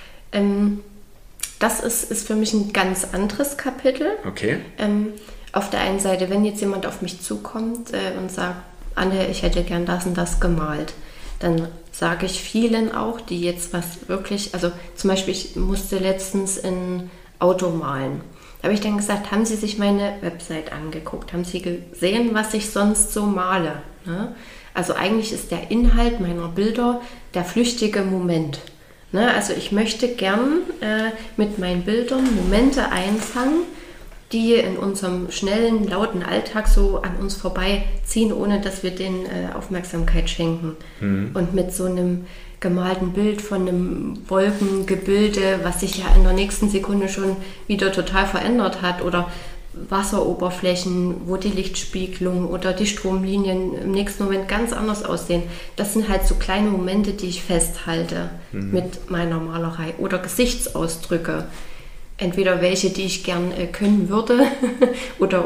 Das ist für mich ein ganz anderes Kapitel. Okay. Auf der einen Seite, wenn jetzt jemand auf mich zukommt und sagt, Anne, ich hätte gern das und das gemalt, dann sage ich vielen auch, die jetzt was wirklich, also zum Beispiel, ich musste letztens ein Auto malen. Da habe ich dann gesagt, haben Sie sich meine Website angeguckt? Haben Sie gesehen, was ich sonst so male? Ne? Also eigentlich ist der Inhalt meiner Bilder der flüchtige Moment. Ne? Also ich möchte gern mit meinen Bildern Momente einfangen, die in unserem schnellen, lauten Alltag so an uns vorbeiziehen, ohne dass wir denen Aufmerksamkeit schenken. Und mit so einem gemalten Bild von einem Wolkengebilde, was sich ja in der nächsten Sekunde schon wieder total verändert hat, oder Wasseroberflächen, wo die Lichtspiegelung oder die Stromlinien im nächsten Moment ganz anders aussehen. Das sind halt so kleine Momente, die ich festhalte mit meiner Malerei. Oder Gesichtsausdrücke. Entweder welche, die ich gern können würde oder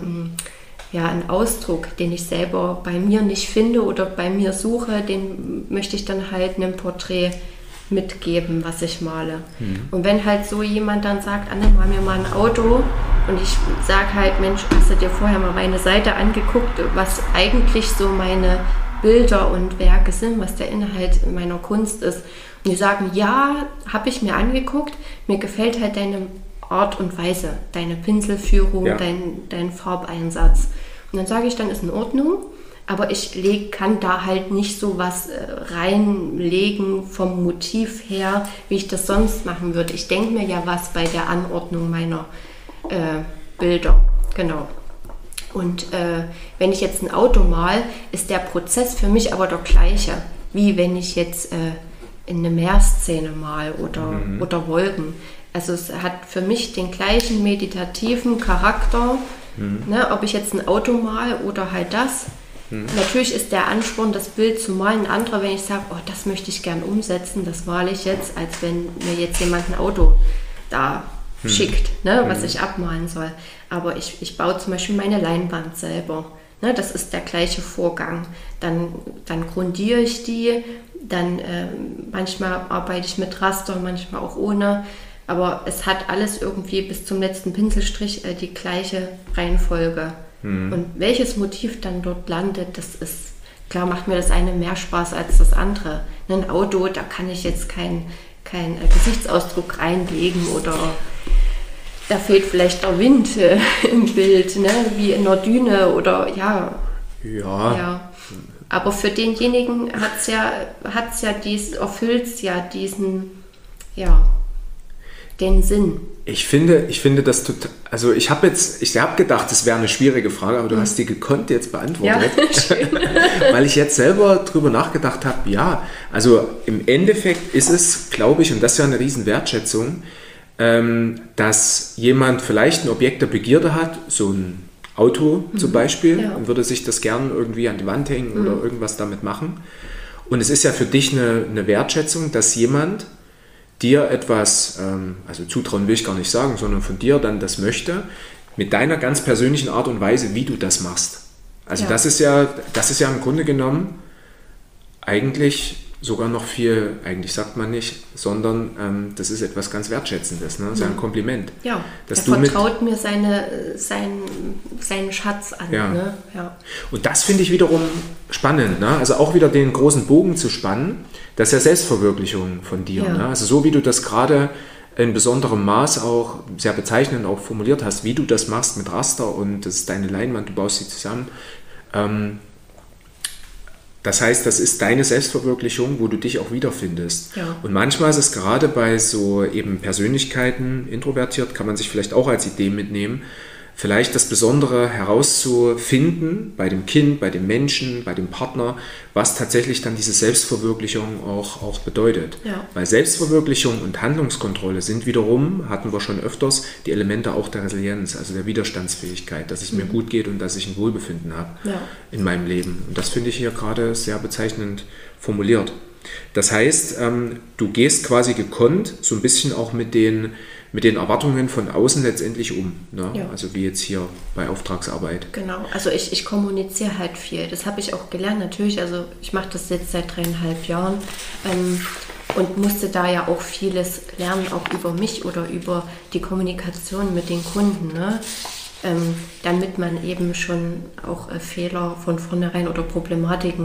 einen Ausdruck, den ich selber bei mir nicht finde oder bei mir suche, den möchte ich dann halt einem Porträt mitgeben, was ich male. Und wenn halt so jemand dann sagt, Anne, mal mir mal ein Auto, und ich sage halt, Mensch, hast du dir vorher mal meine Seite angeguckt, was eigentlich so meine Bilder und Werke sind, was der Inhalt meiner Kunst ist. Und die sagen, ja, habe ich mir angeguckt, mir gefällt halt deine Art und Weise, deine Pinselführung, dein Farbeinsatz. Und dann sage ich, dann ist in Ordnung, aber ich kann da halt nicht so was reinlegen vom Motiv her, wie ich das sonst machen würde. Ich denke mir ja was bei der Anordnung meiner Bilder, genau. Und wenn ich jetzt ein Auto mal, ist der Prozess für mich aber der gleiche, wie wenn ich jetzt in eine Meerszene mal oder Wolken. Also es hat für mich den gleichen meditativen Charakter, ne, ob ich jetzt ein Auto mal oder halt das. Natürlich ist der Ansporn, das Bild zu malen, ein anderer, wenn ich sage, oh, das möchte ich gern umsetzen, das male ich jetzt, als wenn mir jetzt jemand ein Auto da schickt, ne, was ich abmalen soll. Aber ich baue zum Beispiel meine Leinwand selber. Ne, das ist der gleiche Vorgang. Dann grundiere ich die, dann manchmal arbeite ich mit Raster, manchmal auch ohne. Aber es hat alles irgendwie bis zum letzten Pinselstrich die gleiche Reihenfolge. Und welches Motiv dann dort landet, das ist, klar macht mir das eine mehr Spaß als das andere. Ein Auto, da kann ich jetzt keinen Gesichtsausdruck reinlegen oder da fehlt vielleicht der Wind im Bild, ne? Wie in einer Düne oder ja. Aber für denjenigen erfüllt ja diesen, den Sinn. Ich finde das total, also ich habe gedacht, das wäre eine schwierige Frage, aber du hast die gekonnt jetzt beantwortet. Ja, schön. Weil ich jetzt selber drüber nachgedacht habe, ja, also im Endeffekt ist es, glaube ich, und das ist ja eine riesen Wertschätzung, dass jemand vielleicht ein Objekt der Begierde hat, so ein Auto zum Beispiel, und würde sich das gern irgendwie an die Wand hängen oder irgendwas damit machen. Und es ist ja für dich eine Wertschätzung, dass jemand dir etwas, also zutrauen will ich gar nicht sagen, sondern von dir dann das möchte, mit deiner ganz persönlichen Art und Weise, wie du das machst. Also das ist ja im Grunde genommen eigentlich sogar noch viel, eigentlich sagt man nicht, sondern das ist etwas ganz Wertschätzendes, ne? Das ist ja ein Kompliment. Ja, er vertraut mir seinen Schatz an. Ja. Ne? Ja. Und das finde ich wiederum spannend, ne? Also auch wieder den großen Bogen zu spannen, das ist ja Selbstverwirklichung von dir. Ne? Also so wie du das gerade in besonderem Maß auch sehr bezeichnend auch formuliert hast, wie du das machst mit Raster und das ist deine Leinwand, du baust sie zusammen. Das heißt, das ist deine Selbstverwirklichung, wo du dich auch wiederfindest. Ja. Und manchmal ist es gerade bei so eben Persönlichkeiten, introvertiert, kann man sich vielleicht auch als Idee mitnehmen, vielleicht das Besondere herauszufinden bei dem Kind, bei dem Menschen, bei dem Partner, was tatsächlich dann diese Selbstverwirklichung auch bedeutet. Ja. Weil Selbstverwirklichung und Handlungskontrolle sind wiederum, hatten wir schon öfters, die Elemente auch der Resilienz, also der Widerstandsfähigkeit, dass es mir gut geht und dass ich ein Wohlbefinden habe in meinem Leben. Und das finde ich hier gerade sehr bezeichnend formuliert. Das heißt, du gehst quasi gekonnt so ein bisschen auch mit den Erwartungen von außen letztendlich um. Ne? Ja. Also wie jetzt hier bei Auftragsarbeit. Genau, also ich kommuniziere halt viel. Das habe ich auch gelernt natürlich. Also ich mache das jetzt seit 3,5 Jahren und musste da ja auch vieles lernen, auch über mich oder über die Kommunikation mit den Kunden. Ne? Damit man eben schon auch Fehler von vornherein oder Problematiken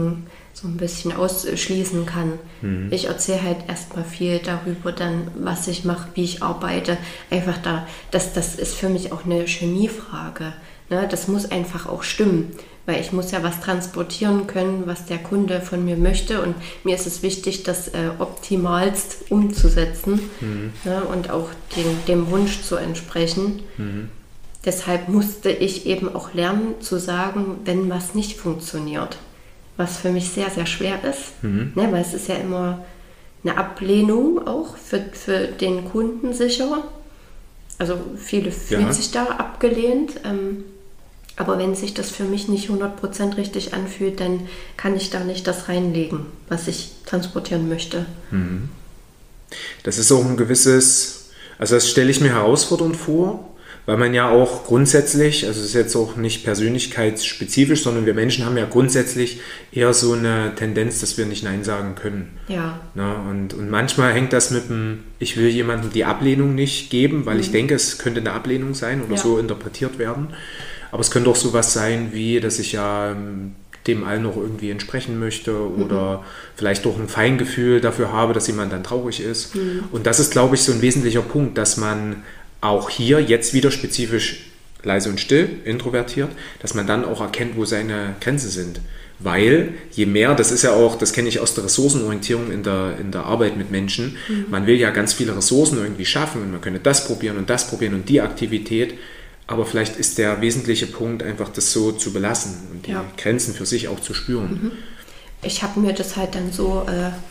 so ein bisschen ausschließen kann. Ich erzähle halt erstmal viel darüber, dann was ich mache, wie ich arbeite. Einfach das ist für mich auch eine Chemiefrage. Ne? Das muss einfach auch stimmen, weil ich muss ja was transportieren können, was der Kunde von mir möchte, und mir ist es wichtig, das optimalst umzusetzen, ne? Und auch dem Wunsch zu entsprechen. Deshalb musste ich eben auch lernen zu sagen, wenn was nicht funktioniert, was für mich sehr, sehr schwer ist, ne? Weil es ist ja immer eine Ablehnung auch für den Kunden sicher. Also viele fühlen sich da abgelehnt. Aber wenn sich das für mich nicht 100% richtig anfühlt, dann kann ich da nicht das reinlegen, was ich transportieren möchte. Das ist auch ein gewisses, also das stelle ich mir herausfordernd vor, weil man ja auch grundsätzlich, also es ist jetzt auch nicht persönlichkeitsspezifisch, sondern wir Menschen haben ja grundsätzlich eher so eine Tendenz, dass wir nicht Nein sagen können. Ja. Na, und manchmal hängt das mit dem, ich will jemandem die Ablehnung nicht geben, weil ich denke, es könnte eine Ablehnung sein oder so interpretiert werden. Aber es könnte auch sowas sein, wie, dass ich ja dem allen noch irgendwie entsprechen möchte oder vielleicht auch ein Feingefühl dafür habe, dass jemand dann traurig ist. Und das ist, glaube ich, so ein wesentlicher Punkt, dass man auch hier jetzt wieder spezifisch leise und still, introvertiert, dass man dann auch erkennt, wo seine Grenzen sind. Weil je mehr, das ist ja auch, das kenne ich aus der Ressourcenorientierung in der Arbeit mit Menschen, man will ja ganz viele Ressourcen irgendwie schaffen und man könnte das probieren und die Aktivität. Aber vielleicht ist der wesentliche Punkt einfach, das so zu belassen und die Grenzen für sich auch zu spüren. Ich habe mir das halt dann so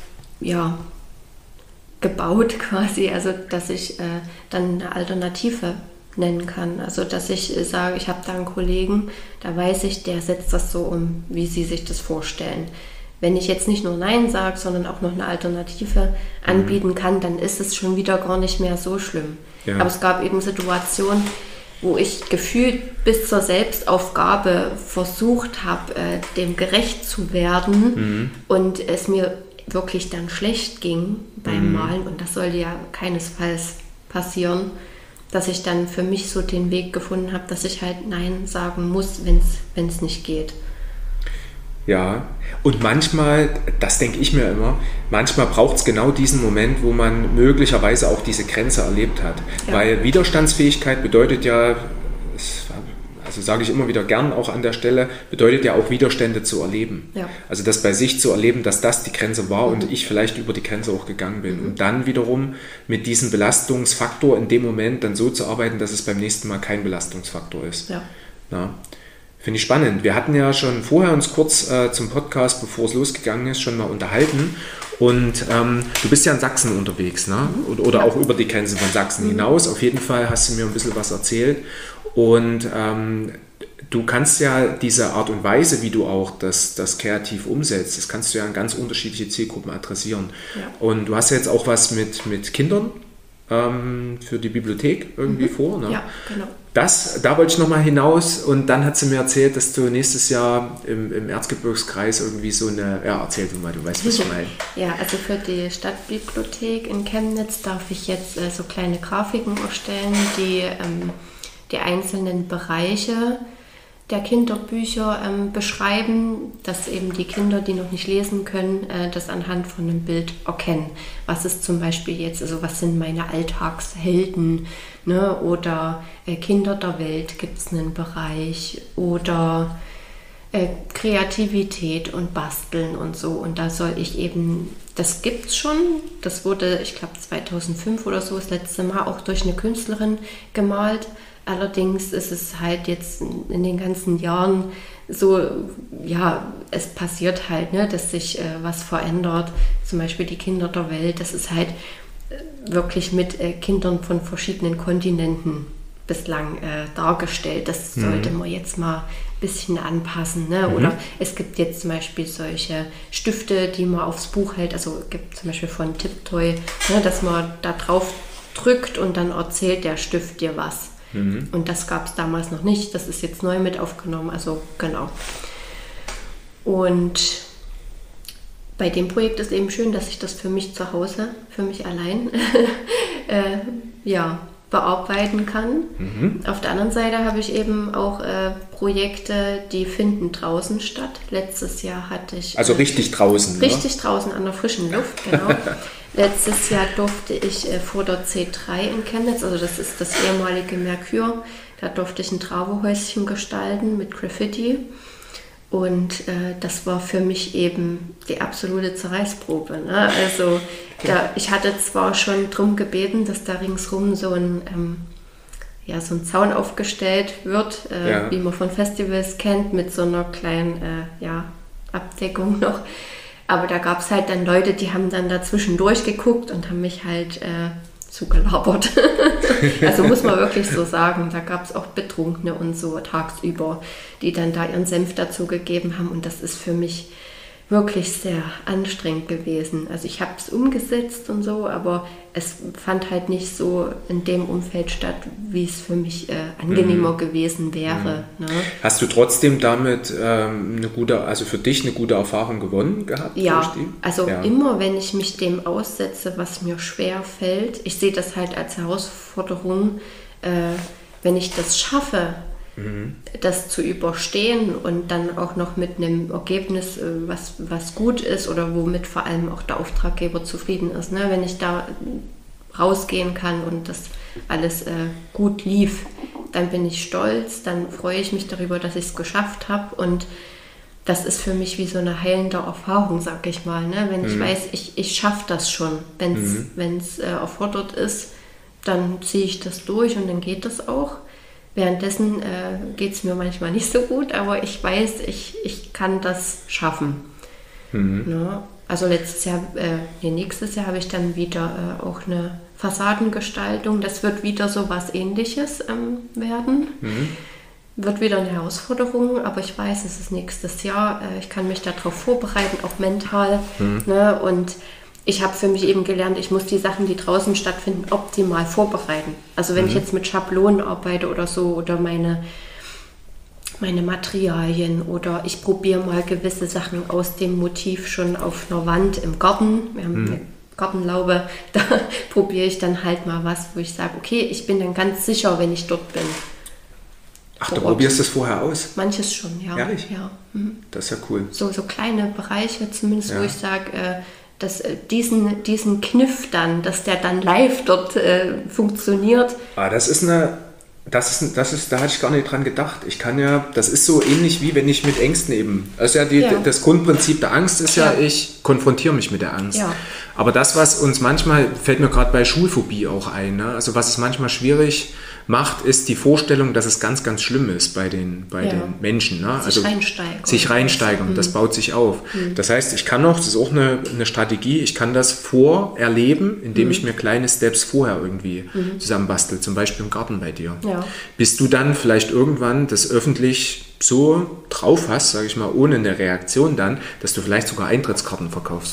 gebaut quasi, also dass ich dann eine Alternative nennen kann. Also dass ich sage, ich habe da einen Kollegen, da weiß ich, der setzt das so um, wie Sie sich das vorstellen. Wenn ich jetzt nicht nur Nein sage, sondern auch noch eine Alternative anbieten kann, dann ist es schon wieder gar nicht mehr so schlimm. Ja. Aber es gab eben Situationen, wo ich gefühlt bis zur Selbstaufgabe versucht habe, dem gerecht zu werden und es mir wirklich dann schlecht ging beim Malen, und das sollte ja keinesfalls passieren, dass ich dann für mich so den Weg gefunden habe, dass ich halt Nein sagen muss, wenn es nicht geht. Ja, und manchmal, das denke ich mir immer, manchmal braucht es genau diesen Moment, wo man möglicherweise auch diese Grenze erlebt hat. Ja. Weil Widerstandsfähigkeit bedeutet ja, also sage ich immer wieder gern auch an der Stelle, bedeutet ja auch Widerstände zu erleben. Ja. Also das bei sich zu erleben, dass das die Grenze war und ich vielleicht über die Grenze auch gegangen bin. Und dann wiederum mit diesem Belastungsfaktor in dem Moment dann so zu arbeiten, dass es beim nächsten Mal kein Belastungsfaktor ist. Ja. Na? Finde ich spannend. Wir hatten ja schon vorher uns kurz zum Podcast, bevor es losgegangen ist, schon mal unterhalten. Und du bist ja in Sachsen unterwegs, ne? Oder auch über die Grenzen von Sachsen hinaus. Auf jeden Fall hast du mir ein bisschen was erzählt. Und du kannst ja diese Art und Weise, wie du auch das kreativ umsetzt, das kannst du ja an ganz unterschiedliche Zielgruppen adressieren. Ja. Und du hast ja jetzt auch was mit Kindern für die Bibliothek irgendwie vor. Ne? Ja, genau. Da wollte ich nochmal hinaus, und dann hat sie mir erzählt, dass du nächstes Jahr im Erzgebirgskreis irgendwie so eine, erzähl du mal, du weißt, was ich meine. Ja, also für die Stadtbibliothek in Chemnitz darf ich jetzt so kleine Grafiken erstellen, die einzelnen Bereiche der Kinderbücher beschreiben, dass eben die Kinder, die noch nicht lesen können, das anhand von einem Bild erkennen. Was ist zum Beispiel jetzt, also was sind meine Alltagshelden, ne? Oder Kinder der Welt gibt es einen Bereich, oder Kreativität und Basteln und so. Und da soll ich eben, das gibt's schon, das wurde, ich glaube 2005 oder so, das letzte Mal auch durch eine Künstlerin gemalt. Allerdings ist es halt jetzt in den ganzen Jahren so, ja, es passiert halt, ne, dass sich was verändert. Zum Beispiel die Kinder der Welt, das ist halt wirklich mit Kindern von verschiedenen Kontinenten bislang dargestellt. Das sollte man jetzt mal ein bisschen anpassen. Ne? Oder es gibt jetzt zum Beispiel solche Stifte, die man aufs Buch hält. Also es gibt zum Beispiel von Tiptoy, ne, dass man da drauf drückt und dann erzählt der Stift dir was. Und das gab es damals noch nicht. Das ist jetzt neu mit aufgenommen. Also genau. Und bei dem Projekt ist eben schön, dass ich das für mich zu Hause, für mich allein, bearbeiten kann. Auf der anderen Seite habe ich eben auch Projekte, die finden draußen statt. Letztes Jahr hatte ich... Also richtig draußen, Richtig draußen an der frischen Luft, genau. Letztes Jahr durfte ich vor der C3 in Chemnitz, also das ist das ehemalige Merkur, da durfte ich ein Travohäuschen gestalten mit Graffiti. Und das war für mich eben die absolute Zerreißprobe. Ne? Also ich hatte zwar schon drum gebeten, dass da ringsrum so ein Zaun aufgestellt wird, wie man von Festivals kennt, mit so einer kleinen Abdeckung noch. Aber da gab es halt dann Leute, die haben dann dazwischen durchgeguckt und haben mich halt zugelabert. Also muss man wirklich so sagen, da gab es auch Betrunkene und so tagsüber, die dann da ihren Senf dazu gegeben haben. Und das ist für mich wirklich sehr anstrengend gewesen. Also ich habe es umgesetzt und so, aber es fand halt nicht so in dem Umfeld statt, wie es für mich angenehmer gewesen wäre. Ne? Hast du trotzdem damit für dich eine gute Erfahrung gewonnen gehabt? Ja, immer wenn ich mich dem aussetze, was mir schwer fällt, ich sehe das halt als Herausforderung, wenn ich das schaffe, das zu überstehen und dann auch noch mit einem Ergebnis, was gut ist oder womit vor allem auch der Auftraggeber zufrieden ist. Ne? Wenn ich da rausgehen kann und das alles gut lief, dann bin ich stolz, dann freue ich mich darüber, dass ich es geschafft habe und das ist für mich wie so eine heilende Erfahrung, sag ich mal. Ne? Wenn ich weiß, ich schaffe das schon, wenn es erfordert ist, dann ziehe ich das durch und dann geht das auch. Währenddessen geht es mir manchmal nicht so gut, aber ich weiß, ich kann das schaffen. Ja, also nächstes Jahr habe ich dann wieder auch eine Fassadengestaltung. Das wird wieder so was Ähnliches werden. Wird wieder eine Herausforderung, aber ich weiß, es ist nächstes Jahr. Ich kann mich darauf vorbereiten, auch mental. Ne? Und ich habe für mich eben gelernt, ich muss die Sachen, die draußen stattfinden, optimal vorbereiten. Also wenn ich jetzt mit Schablonen arbeite oder so oder meine Materialien oder ich probiere mal gewisse Sachen aus dem Motiv schon auf einer Wand im Garten. Wir haben eine Gartenlaube, da probiere ich dann halt mal was, wo ich sage, okay, ich bin dann ganz sicher, wenn ich dort bin. Ach, du probierst das vorher aus? Manches schon, ja. Ehrlich? Ja. Das ist ja cool. So kleine Bereiche zumindest, wo ich sage, dass diesen Kniff dann, dass der dann live dort funktioniert. Da hatte ich gar nicht dran gedacht. Das ist so ähnlich wie wenn ich mit Ängsten eben, also das Grundprinzip der Angst ist ich konfrontiere mich mit der Angst. Ja. Aber das, was uns manchmal, fällt mir gerade bei Schulphobie auch ein, ne? Also was es manchmal schwierig macht, ist die Vorstellung, dass es ganz, ganz schlimm ist bei den Menschen. Ne? Sich reinsteigern, das baut sich auf. Das heißt, das ist auch eine Strategie, ich kann das vorerleben, indem ich mir kleine Steps vorher irgendwie zusammenbastel, zum Beispiel im Garten bei dir. Ja. Bis du dann vielleicht irgendwann das öffentlich so drauf hast, sage ich mal, ohne eine Reaktion dann, dass du vielleicht sogar Eintrittskarten verkaufst.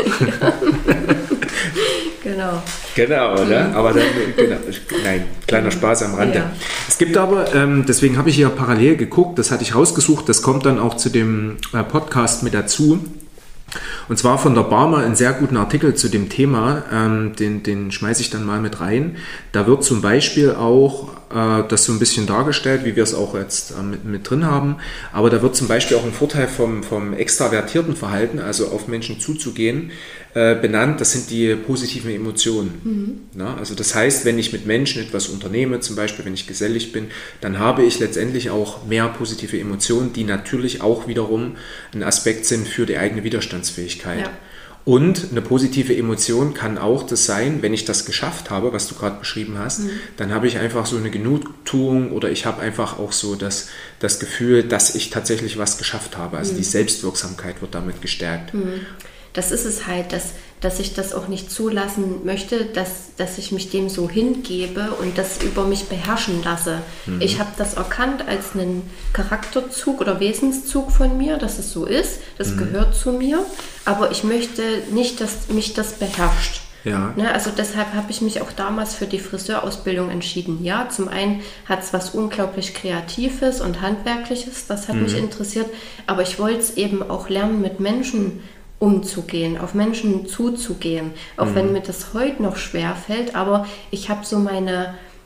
Genau, oder? Aber nein, kleiner Spaß am Rande. Ja. Es gibt aber, deswegen habe ich hier parallel geguckt, das hatte ich rausgesucht, das kommt dann auch zu dem Podcast mit dazu. Und zwar von der Barmer einen sehr guten Artikel zu dem Thema, den schmeiße ich dann mal mit rein. Da wird zum Beispiel auch das so ein bisschen dargestellt, wie wir es auch jetzt mit drin haben. Aber da wird zum Beispiel auch ein Vorteil vom extravertierten Verhalten, also auf Menschen zuzugehen, benannt. Das sind die positiven Emotionen. Na, also das heißt, wenn ich mit Menschen etwas unternehme, zum Beispiel wenn ich gesellig bin, dann habe ich letztendlich auch mehr positive Emotionen, die natürlich auch wiederum ein Aspekt sind für die eigene Widerstandsfähigkeit. Ja. Und eine positive Emotion kann auch das sein, wenn ich das geschafft habe, was du gerade beschrieben hast, dann habe ich einfach so eine Genugtuung oder ich habe einfach auch so das Gefühl, dass ich tatsächlich was geschafft habe. Also die Selbstwirksamkeit wird damit gestärkt. Das ist es halt, dass ich das auch nicht zulassen möchte, dass ich mich dem so hingebe und das über mich beherrschen lasse. Ich habe das erkannt als einen Charakterzug oder Wesenszug von mir, dass es so ist, das gehört zu mir, aber ich möchte nicht, dass mich das beherrscht. Ja. Ne, also deshalb habe ich mich auch damals für die Friseurausbildung entschieden. Ja, zum einen hat es was unglaublich Kreatives und Handwerkliches, das hat mich interessiert, aber ich wollte es eben auch lernen, mit Menschen umzugehen, auf Menschen zuzugehen, auch wenn mir das heute noch schwer fällt, aber ich habe so meine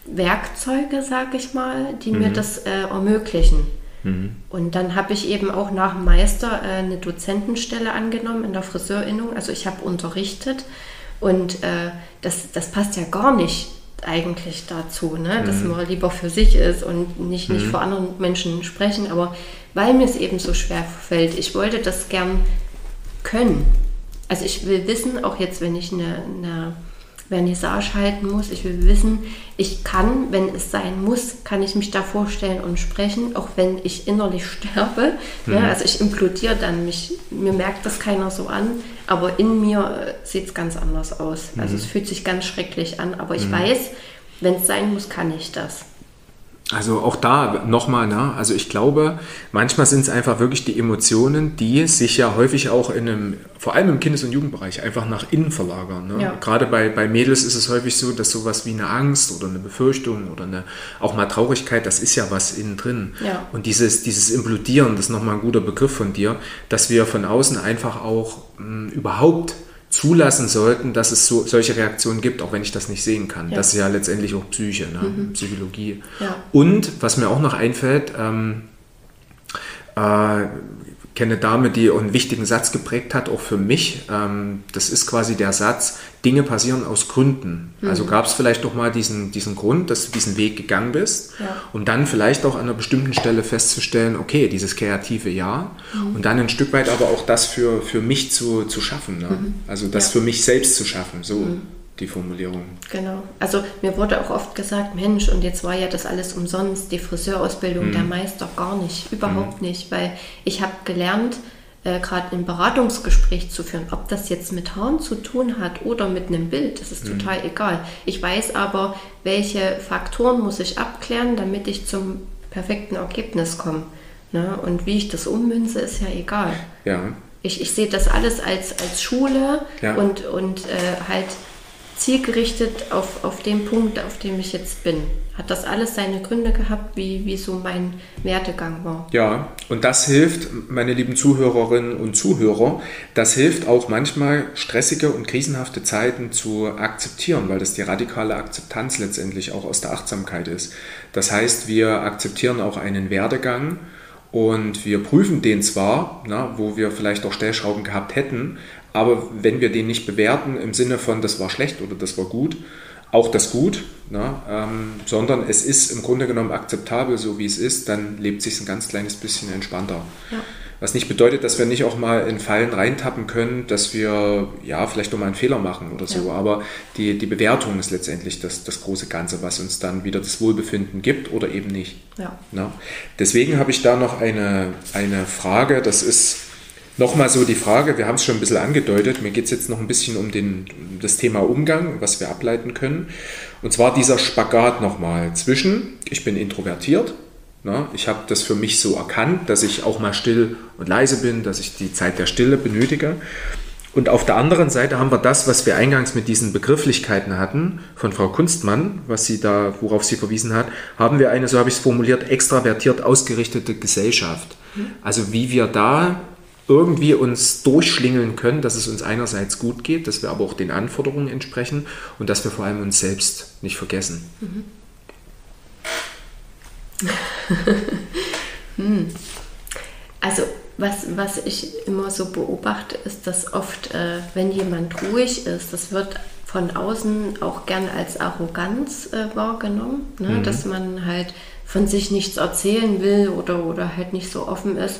Werkzeuge, sage ich mal, die mir das ermöglichen. Und dann habe ich eben auch nach dem Meister eine Dozentenstelle angenommen in der Friseurinnung. Also ich habe unterrichtet und das passt ja gar nicht eigentlich dazu, ne? Dass man lieber für sich ist und nicht vor anderen Menschen sprechen. Aber weil mir es eben so schwer fällt, ich wollte das gern können. Also ich will wissen, auch jetzt, wenn ich eine Vernissage halten muss, ich will wissen, ich kann, wenn es sein muss, kann ich mich da vorstellen und sprechen, auch wenn ich innerlich sterbe. Ja, also ich implodiere dann, mir merkt das keiner so an, aber in mir sieht es ganz anders aus. Also es fühlt sich ganz schrecklich an, aber ich weiß, wenn es sein muss, kann ich das. Also auch da nochmal, ne? Also ich glaube, manchmal sind es einfach wirklich die Emotionen, die sich ja häufig auch vor allem im Kindes- und Jugendbereich einfach nach innen verlagern. Ne? Ja. Gerade bei Mädels ist es häufig so, dass sowas wie eine Angst oder eine Befürchtung oder auch mal Traurigkeit, das ist ja was innen drin. Ja. Und dieses Implodieren, das ist nochmal ein guter Begriff von dir, dass wir von außen einfach auch überhaupt zulassen sollten, dass es solche Reaktionen gibt, auch wenn ich das nicht sehen kann. Ja. Das ist ja letztendlich auch Psyche, ne? Psychologie. Ja. Und was mir auch noch einfällt, kenne eine Dame, die einen wichtigen Satz geprägt hat, auch für mich. Das ist quasi der Satz, Dinge passieren aus Gründen. Also gab es vielleicht doch mal diesen Grund, dass du diesen Weg gegangen bist, und dann vielleicht auch an einer bestimmten Stelle festzustellen, okay, dieses kreative Ja, und dann ein Stück weit aber auch das für mich zu schaffen. Ne? Also das für mich selbst zu schaffen, so die Formulierung. Genau. Also mir wurde auch oft gesagt, Mensch, und jetzt war ja das alles umsonst, die Friseurausbildung, der Meister, gar nicht, überhaupt nicht, weil ich habe gelernt, gerade ein Beratungsgespräch zu führen, ob das jetzt mit Haaren zu tun hat oder mit einem Bild, das ist total egal. Ich weiß aber, welche Faktoren muss ich abklären, damit ich zum perfekten Ergebnis komme. Ne? Und wie ich das ummünze, ist ja egal. Ja. Ich sehe das alles als Schule und halt zielgerichtet auf den Punkt, auf dem ich jetzt bin. Hat das alles seine Gründe gehabt, wie so mein Werdegang war. Ja, und das hilft, meine lieben Zuhörerinnen und Zuhörer, das hilft auch manchmal stressige und krisenhafte Zeiten zu akzeptieren, weil das die radikale Akzeptanz letztendlich auch aus der Achtsamkeit ist. Das heißt, wir akzeptieren auch einen Werdegang und wir prüfen den zwar, wo wir vielleicht auch Stellschrauben gehabt hätten, aber wenn wir den nicht bewerten im Sinne von, das war schlecht oder das war gut, auch das gut, sondern es ist im Grunde genommen akzeptabel, so wie es ist, dann lebt es sich ein ganz kleines bisschen entspannter. Ja. Was nicht bedeutet, dass wir nicht auch mal in Fallen reintappen können, dass wir vielleicht auch mal einen Fehler machen oder so, aber die Bewertung ist letztendlich das große Ganze, was uns dann wieder das Wohlbefinden gibt oder eben nicht. Ja. Deswegen habe ich da noch eine Frage, das ist nochmal so die Frage, wir haben es schon ein bisschen angedeutet, mir geht es jetzt noch ein bisschen um das Thema Umgang, was wir ableiten können. Und zwar dieser Spagat nochmal zwischen, ich bin introvertiert, ich habe das für mich so erkannt, dass ich auch mal still und leise bin, dass ich die Zeit der Stille benötige. Und auf der anderen Seite haben wir das, was wir eingangs mit diesen Begrifflichkeiten hatten, von Frau Kunstmann, worauf sie verwiesen hat, haben wir eine, so habe ich es formuliert, extravertiert ausgerichtete Gesellschaft. Also wie wir da irgendwie uns durchschlingeln können, dass es uns einerseits gut geht, dass wir aber auch den Anforderungen entsprechen und dass wir vor allem uns selbst nicht vergessen. Also was ich immer so beobachte, ist, dass oft, wenn jemand ruhig ist, das wird von außen auch gern als Arroganz wahrgenommen, ne? Dass man halt von sich nichts erzählen will oder halt nicht so offen ist.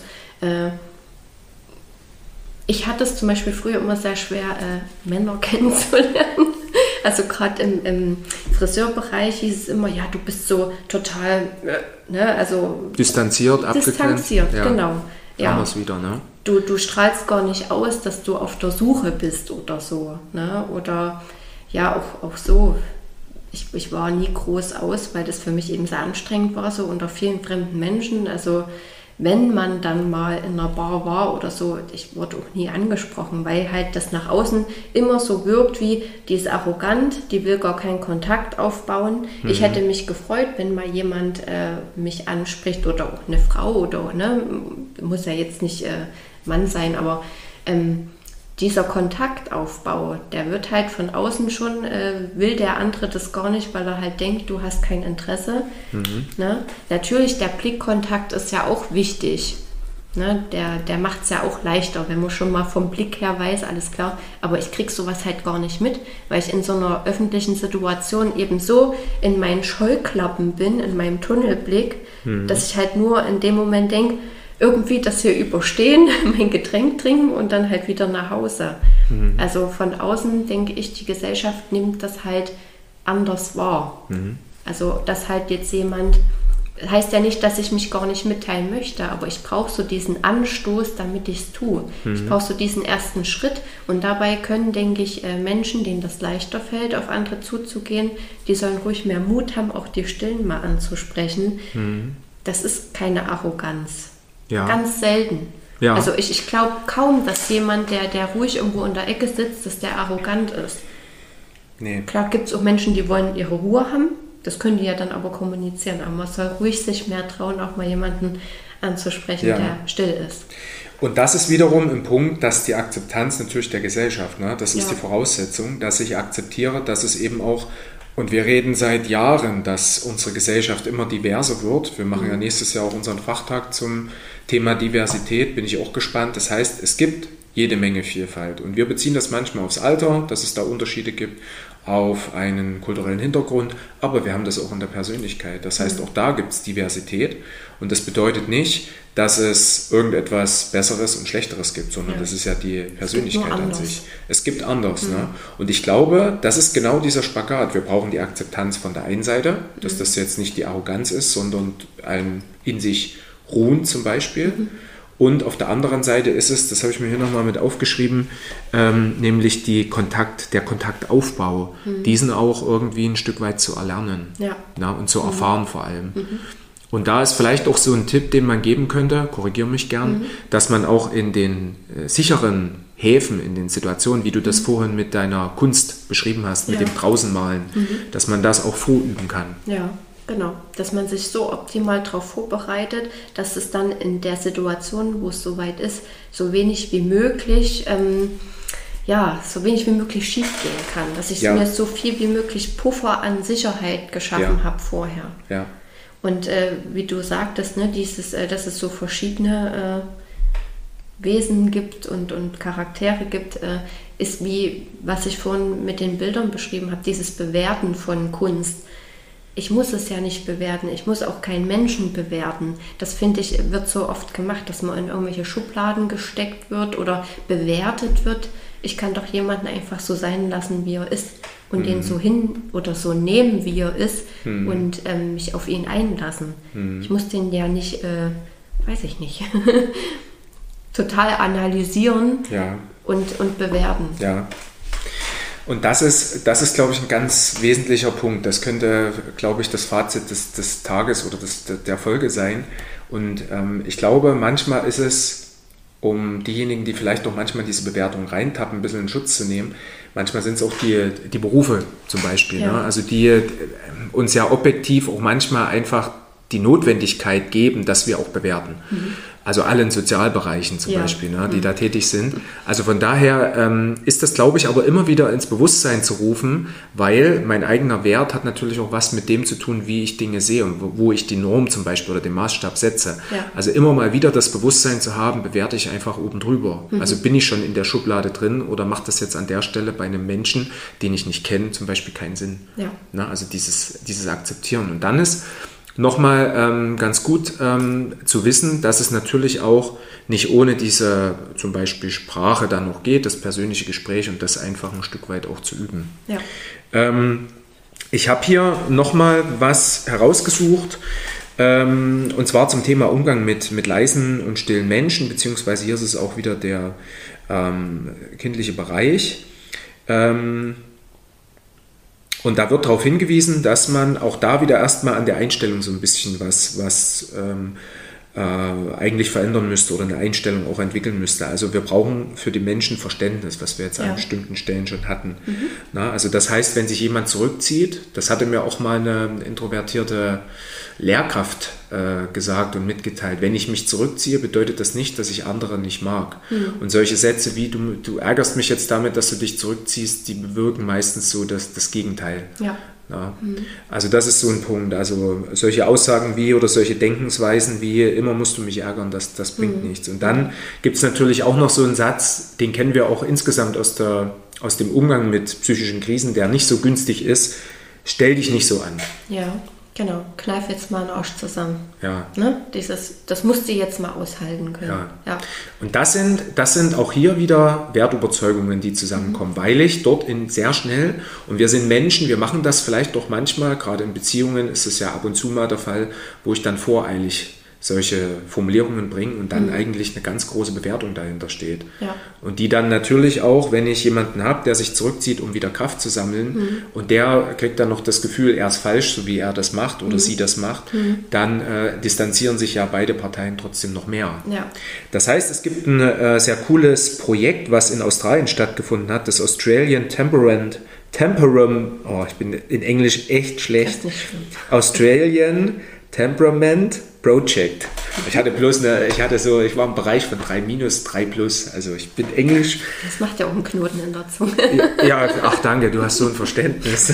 Ich hatte es zum Beispiel früher immer sehr schwer, Männer kennenzulernen. Also gerade im Friseurbereich hieß es immer, ja, du bist so total, also distanziert, abgegrenzt. Distanziert, genau. Ja. Haben wir es wieder, ne? Du strahlst gar nicht aus, dass du auf der Suche bist oder so. Ne? Oder ja, auch so. Ich war nie groß aus, weil das für mich eben sehr anstrengend war, so unter vielen fremden Menschen. Also wenn man dann mal in einer Bar war oder so, ich wurde auch nie angesprochen, weil halt das nach außen immer so wirkt wie, die ist arrogant, die will gar keinen Kontakt aufbauen. Ich hätte mich gefreut, wenn mal jemand mich anspricht oder auch eine Frau oder, muss ja jetzt nicht Mann sein, aber dieser Kontaktaufbau, der wird halt von außen schon, will der andere das gar nicht, weil er halt denkt, du hast kein Interesse. Ne? Natürlich, der Blickkontakt ist ja auch wichtig. Ne? Der macht es ja auch leichter, wenn man schon mal vom Blick her weiß, alles klar. Aber ich kriege sowas halt gar nicht mit, weil ich in so einer öffentlichen Situation eben so in meinen Scheuklappen bin, in meinem Tunnelblick, dass ich halt nur in dem Moment denke, irgendwie das hier überstehen, mein Getränk trinken und dann halt wieder nach Hause. Also von außen denke ich, die Gesellschaft nimmt das halt anders wahr. Also dass halt jetzt jemand, heißt ja nicht, dass ich mich gar nicht mitteilen möchte, aber ich brauche so diesen Anstoß, damit ich es tue. Ich brauche so diesen ersten Schritt und dabei können, denke ich, Menschen, denen das leichter fällt, auf andere zuzugehen, die sollen ruhig mehr Mut haben, auch die Stillen mal anzusprechen. Das ist keine Arroganz. Ja. Ganz selten. Ja. Also ich glaube kaum, dass jemand, der ruhig irgendwo in der Ecke sitzt, dass der arrogant ist. Nee. Klar gibt es auch Menschen, die wollen ihre Ruhe haben. Das können die ja dann aber kommunizieren. Aber man soll ruhig sich mehr trauen, auch mal jemanden anzusprechen, der still ist. Und das ist wiederum ein Punkt, dass die Akzeptanz natürlich der Gesellschaft, ne? Das ist die Voraussetzung, dass ich akzeptiere, dass es eben auch, und wir reden seit Jahren, dass unsere Gesellschaft immer diverser wird. Wir machen ja nächstes Jahr auch unseren Fachtag zum Thema Diversität, bin ich auch gespannt. Das heißt, es gibt jede Menge Vielfalt und wir beziehen das manchmal aufs Alter, dass es da Unterschiede gibt, auf einen kulturellen Hintergrund, aber wir haben das auch in der Persönlichkeit. Das heißt, auch da gibt es Diversität und das bedeutet nicht, dass es irgendetwas Besseres und Schlechteres gibt, sondern das ist ja die Persönlichkeit an sich. Es gibt anders. Ne? Und ich glaube, das ist genau dieser Spagat. Wir brauchen die Akzeptanz von der einen Seite, dass das jetzt nicht die Arroganz ist, sondern ein in sich Ruhen zum Beispiel. Und auf der anderen Seite ist es, das habe ich mir hier nochmal mit aufgeschrieben, nämlich der Kontaktaufbau, diesen auch irgendwie ein Stück weit zu erlernen und zu erfahren vor allem. Und da ist vielleicht auch so ein Tipp, den man geben könnte, korrigiere mich gern, dass man auch in den sicheren Häfen, in den Situationen, wie du das vorhin mit deiner Kunst beschrieben hast, mit dem Draußenmalen, dass man das auch vorüben kann. Ja. Genau, dass man sich so optimal darauf vorbereitet, dass es dann in der Situation, wo es soweit ist, so wenig wie möglich schief gehen kann. Dass ich mir so viel wie möglich Puffer an Sicherheit geschaffen habe vorher. Ja. Und wie du sagtest, ne, dass es so verschiedene Wesen gibt und Charaktere gibt, ist wie, was ich vorhin mit den Bildern beschrieben habe, dieses Bewerten von Kunst. Ich muss es ja nicht bewerten, ich muss auch keinen Menschen bewerten. Das finde ich, wird so oft gemacht, dass man in irgendwelche Schubladen gesteckt wird oder bewertet wird. Ich kann doch jemanden einfach so sein lassen, wie er ist und ihn so hin oder so nehmen, wie er ist und mich auf ihn einlassen. Ich muss den ja nicht, total analysieren und bewerten. Ja. Und das ist, glaube ich, ein ganz wesentlicher Punkt. Das könnte, glaube ich, das Fazit des Tages oder der Folge sein. Und ich glaube, manchmal ist es, um diejenigen, die vielleicht auch manchmal diese Bewertung reintappen, ein bisschen in Schutz zu nehmen, manchmal sind es auch die Berufe zum Beispiel, ne? Also die uns ja objektiv auch manchmal einfach die Notwendigkeit geben, dass wir auch bewerten. Also allen Sozialbereichen zum Beispiel, ne, die da tätig sind. Also von daher ist das, glaube ich, aber immer wieder ins Bewusstsein zu rufen, weil mein eigener Wert hat natürlich auch was mit dem zu tun, wie ich Dinge sehe und wo ich die Norm zum Beispiel oder den Maßstab setze. Ja. Also immer mal wieder das Bewusstsein zu haben, bewerte ich einfach oben drüber. Also bin ich schon in der Schublade drin oder macht das jetzt an der Stelle bei einem Menschen, den ich nicht kenne, zum Beispiel keinen Sinn. Ja. Na, also dieses Akzeptieren. Und dann ist nochmal ganz gut zu wissen, dass es natürlich auch nicht ohne diese zum Beispiel Sprache dann noch geht, das persönliche Gespräch und das einfach ein Stück weit auch zu üben. Ja. Ich habe hier nochmal was herausgesucht, und zwar zum Thema Umgang mit leisen und stillen Menschen, beziehungsweise hier ist es auch wieder der kindliche Bereich. Und da wird darauf hingewiesen, dass man auch da wieder erstmal an der Einstellung so ein bisschen was eigentlich verändern müsste oder eine Einstellung auch entwickeln müsste. Also wir brauchen für die Menschen Verständnis, was wir jetzt an bestimmten Stellen schon hatten. Na, also das heißt, wenn sich jemand zurückzieht, das hatte mir auch mal eine introvertierte Lehrkraft gesagt und mitgeteilt, wenn ich mich zurückziehe, bedeutet das nicht, dass ich andere nicht mag. Und solche Sätze wie, du ärgerst mich jetzt damit, dass du dich zurückziehst, die bewirken meistens so das Gegenteil. Ja. Ja. Also das ist so ein Punkt. Also solche Aussagen wie oder solche Denkensweisen wie, immer musst du mich ärgern, das bringt nichts. Und dann gibt es natürlich auch noch so einen Satz, den kennen wir auch insgesamt aus dem Umgang mit psychischen Krisen, der nicht so günstig ist: Stell dich nicht so an. Ja, genau. Kneif jetzt mal einen Arsch zusammen. Ja. Ne? Das musst du jetzt mal aushalten können. Ja. Und das sind auch hier wieder Wertüberzeugungen, die zusammenkommen, weil ich dort sehr schnell, und wir sind Menschen, wir machen das vielleicht doch manchmal, gerade in Beziehungen ist es ja ab und zu mal der Fall, wo ich dann voreilig solche Formulierungen bringen und dann eigentlich eine ganz große Bewertung dahinter steht. Ja. Und die dann natürlich auch, wenn ich jemanden habe, der sich zurückzieht, um wieder Kraft zu sammeln, und der kriegt dann noch das Gefühl, er ist falsch, so wie er das macht oder sie das macht, dann distanzieren sich ja beide Parteien trotzdem noch mehr. Ja. Das heißt, es gibt ein sehr cooles Projekt, was in Australien stattgefunden hat, das Australian Temperament, ich bin in Englisch echt schlecht. Das ist nicht schlimm. Australian Temperament Project. Ich war im Bereich von 3-, 3+, also ich bin Englisch. Das macht ja auch einen Knoten in der Zunge. Ja, ach danke, du hast so ein Verständnis.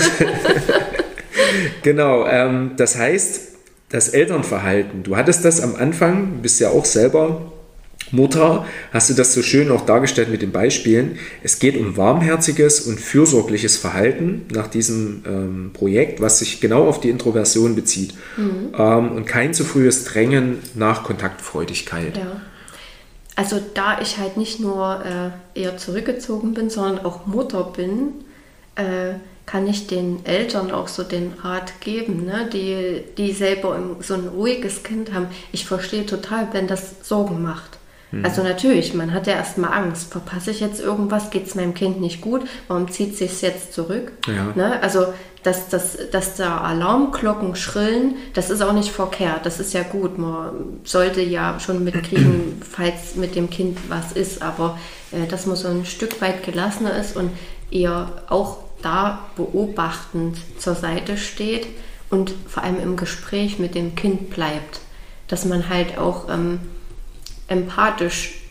Genau, das heißt, das Elternverhalten, du hattest das am Anfang, bist ja auch selber Mutter, hast du das so schön auch dargestellt mit den Beispielen. Es geht um warmherziges und fürsorgliches Verhalten nach diesem Projekt, was sich genau auf die Introversion bezieht. Und kein zu frühes Drängen nach Kontaktfreudigkeit. Ja. Also da ich halt nicht nur eher zurückgezogen bin, sondern auch Mutter bin, kann ich den Eltern auch so den Rat geben, ne? die selber so ein ruhiges Kind haben. Ich verstehe total, wenn das Sorgen macht. Also natürlich, man hat ja erstmal Angst. Verpasse ich jetzt irgendwas? Geht es meinem Kind nicht gut? Warum zieht es sich jetzt zurück? Ja. Ne? Also, dass da Alarmglocken schrillen, das ist auch nicht verkehrt. Das ist ja gut. Man sollte ja schon mitkriegen, falls mit dem Kind was ist. Aber dass man so ein Stück weit gelassener ist und eher auch da beobachtend zur Seite steht und vor allem im Gespräch mit dem Kind bleibt. Dass man halt auch empathisch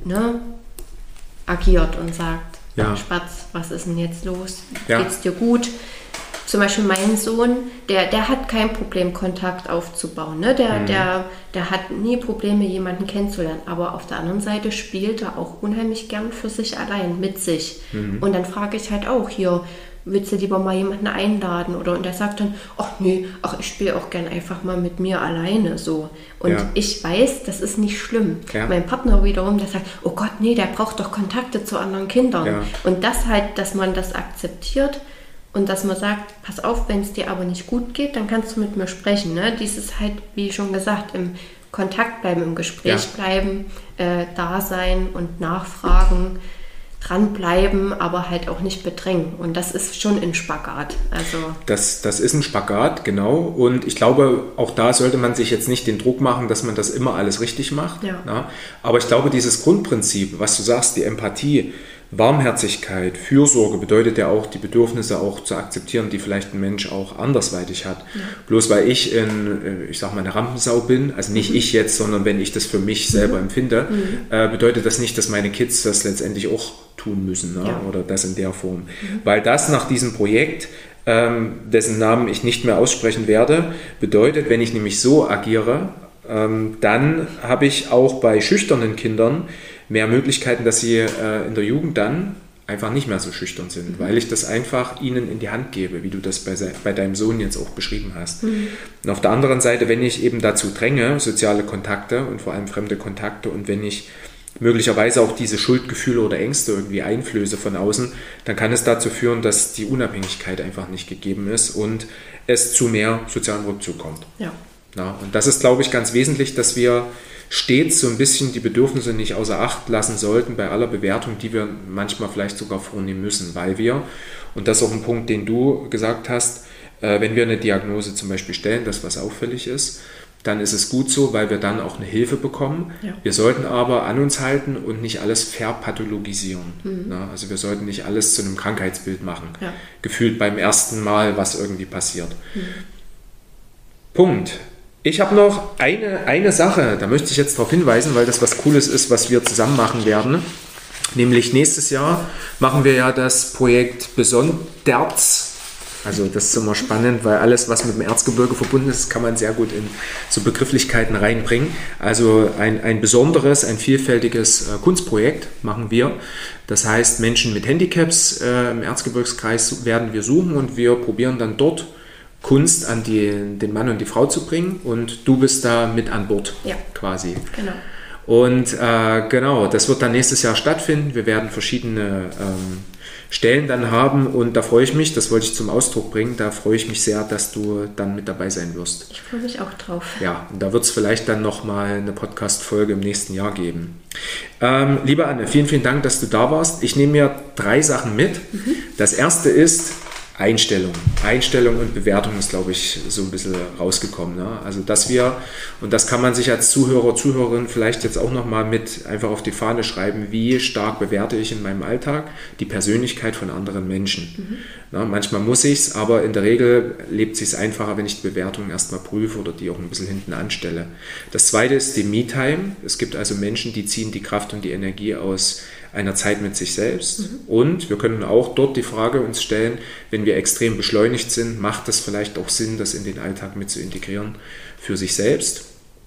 agiert und sagt, Spatz, was ist denn jetzt los? Geht's dir gut? Zum Beispiel mein Sohn, der hat kein Problem, Kontakt aufzubauen. Ne? Der hat nie Probleme, jemanden kennenzulernen. Aber auf der anderen Seite spielt er auch unheimlich gern für sich allein, mit sich. Und dann frage ich halt auch hier, willst du lieber mal jemanden einladen? Und der sagt dann, ich spiele auch gern einfach mal mit mir alleine so. Und ich weiß, das ist nicht schlimm. Ja. Mein Partner wiederum, der sagt, oh Gott, nee, der braucht doch Kontakte zu anderen Kindern. Ja. Und das halt, dass man das akzeptiert und dass man sagt, pass auf, wenn es dir aber nicht gut geht, dann kannst du mit mir sprechen. Ne? Dieses halt, wie schon gesagt, im Kontakt bleiben, im Gespräch bleiben, da sein und nachfragen, dranbleiben, aber halt auch nicht bedrängen. Und das ist schon ein Spagat. Also das ist ein Spagat, genau. Und ich glaube, auch da sollte man sich jetzt nicht den Druck machen, dass man das immer alles richtig macht. Ja. Ja. Aber ich glaube, dieses Grundprinzip, was du sagst, die Empathie, Warmherzigkeit, Fürsorge bedeutet ja auch, die Bedürfnisse auch zu akzeptieren, die vielleicht ein Mensch auch andersweitig hat. Ja. Bloß weil ich eine Rampensau bin, also nicht ich jetzt, sondern wenn ich das für mich selber empfinde, bedeutet das nicht, dass meine Kids das letztendlich auch tun müssen, oder das in der Form. Weil das nach diesem Projekt, dessen Namen ich nicht mehr aussprechen werde, bedeutet, wenn ich nämlich so agiere, dann habe ich auch bei schüchternen Kindern mehr Möglichkeiten, dass sie in der Jugend dann einfach nicht mehr so schüchtern sind, weil ich das einfach ihnen in die Hand gebe, wie du das bei deinem Sohn jetzt auch beschrieben hast. Und auf der anderen Seite, wenn ich eben dazu dränge, soziale Kontakte und vor allem fremde Kontakte, und wenn ich möglicherweise auch diese Schuldgefühle oder Ängste irgendwie einflöße von außen, dann kann es dazu führen, dass die Unabhängigkeit einfach nicht gegeben ist und es zu mehr sozialen Rückzug kommt. Ja. Und das ist, glaube ich, ganz wesentlich, dass wir stets so ein bisschen die Bedürfnisse nicht außer Acht lassen sollten bei aller Bewertung, die wir manchmal vielleicht sogar vornehmen müssen, weil wir, und das ist auch ein Punkt, den du gesagt hast, wenn wir eine Diagnose zum Beispiel stellen, dass was auffällig ist, dann ist es gut so, weil wir dann auch eine Hilfe bekommen. Ja. Wir sollten aber an uns halten und nicht alles verpathologisieren. Also wir sollten nicht alles zu einem Krankheitsbild machen, gefühlt beim ersten Mal, was irgendwie passiert. Punkt. Ich habe noch eine Sache, da möchte ich jetzt darauf hinweisen, weil das was Cooles ist, was wir zusammen machen werden. Nämlich nächstes Jahr machen wir ja das Projekt Besonderz. Also das ist immer spannend, weil alles, was mit dem Erzgebirge verbunden ist, kann man sehr gut in so Begrifflichkeiten reinbringen. Also ein besonderes, ein vielfältiges Kunstprojekt machen wir. Das heißt, Menschen mit Handicaps im Erzgebirgskreis werden wir suchen und wir probieren dann dort Kunst an den Mann und die Frau zu bringen und du bist da mit an Bord, quasi. Genau. Und genau, das wird dann nächstes Jahr stattfinden. Wir werden verschiedene Stellen dann haben und da freue ich mich, das wollte ich zum Ausdruck bringen, da freue ich mich sehr, dass du dann mit dabei sein wirst. Ich freue mich auch drauf. Ja, und da wird es vielleicht dann nochmal eine Podcast-Folge im nächsten Jahr geben. Liebe Anne, vielen, vielen Dank, dass du da warst. Ich nehme mir 3 Sachen mit. Das erste ist Einstellung. Einstellung und Bewertung ist, glaube ich, so ein bisschen rausgekommen. Ne? Also, dass wir, und das kann man sich als Zuhörer, Zuhörerin vielleicht jetzt auch nochmal mit einfach auf die Fahne schreiben, wie stark bewerte ich in meinem Alltag die Persönlichkeit von anderen Menschen. Na, manchmal muss ich es, aber in der Regel lebt es sich einfacher, wenn ich die Bewertung erstmal prüfe oder die auch ein bisschen hinten anstelle. Das zweite ist die Me-Time. Es gibt also Menschen, die ziehen die Kraft und die Energie aus einer Zeit mit sich selbst. Und wir können auch dort die Frage uns stellen, wenn wir extrem beschleunigt sind, macht es vielleicht auch Sinn, das in den Alltag mit zu integrieren für sich selbst.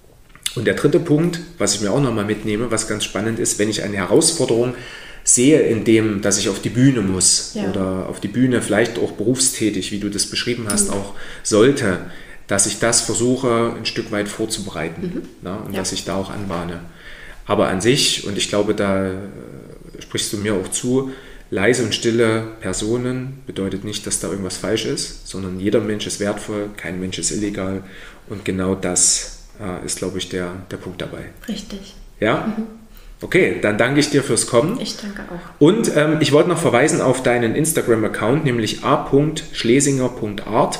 Und der dritte Punkt, was ich mir auch nochmal mitnehme, was ganz spannend ist, wenn ich eine Herausforderung sehe, in dem, dass ich auf die Bühne muss oder auf die Bühne vielleicht auch berufstätig, wie du das beschrieben hast, auch sollte, dass ich das versuche, ein Stück weit vorzubereiten und dass ich da auch anbahne. Aber an sich, und ich glaube, da sprichst du mir auch zu, leise und stille Personen bedeutet nicht, dass da irgendwas falsch ist, sondern jeder Mensch ist wertvoll, kein Mensch ist illegal und genau das ist, glaube ich, der Punkt dabei. Richtig. Ja? Okay, dann danke ich dir fürs Kommen. Ich danke auch. Und ich wollte noch verweisen auf deinen Instagram-Account, nämlich a.schlesinger.art.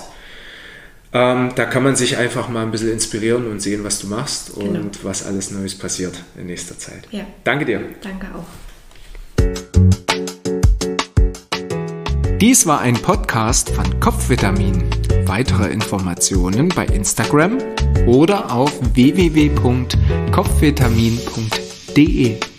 Da kann man sich einfach mal ein bisschen inspirieren und sehen, was du machst und was alles Neues passiert in nächster Zeit. Ja. Danke dir. Danke auch. Dies war ein Podcast von Kopfvitamin. Weitere Informationen bei Instagram oder auf www.kopfvitamin.de.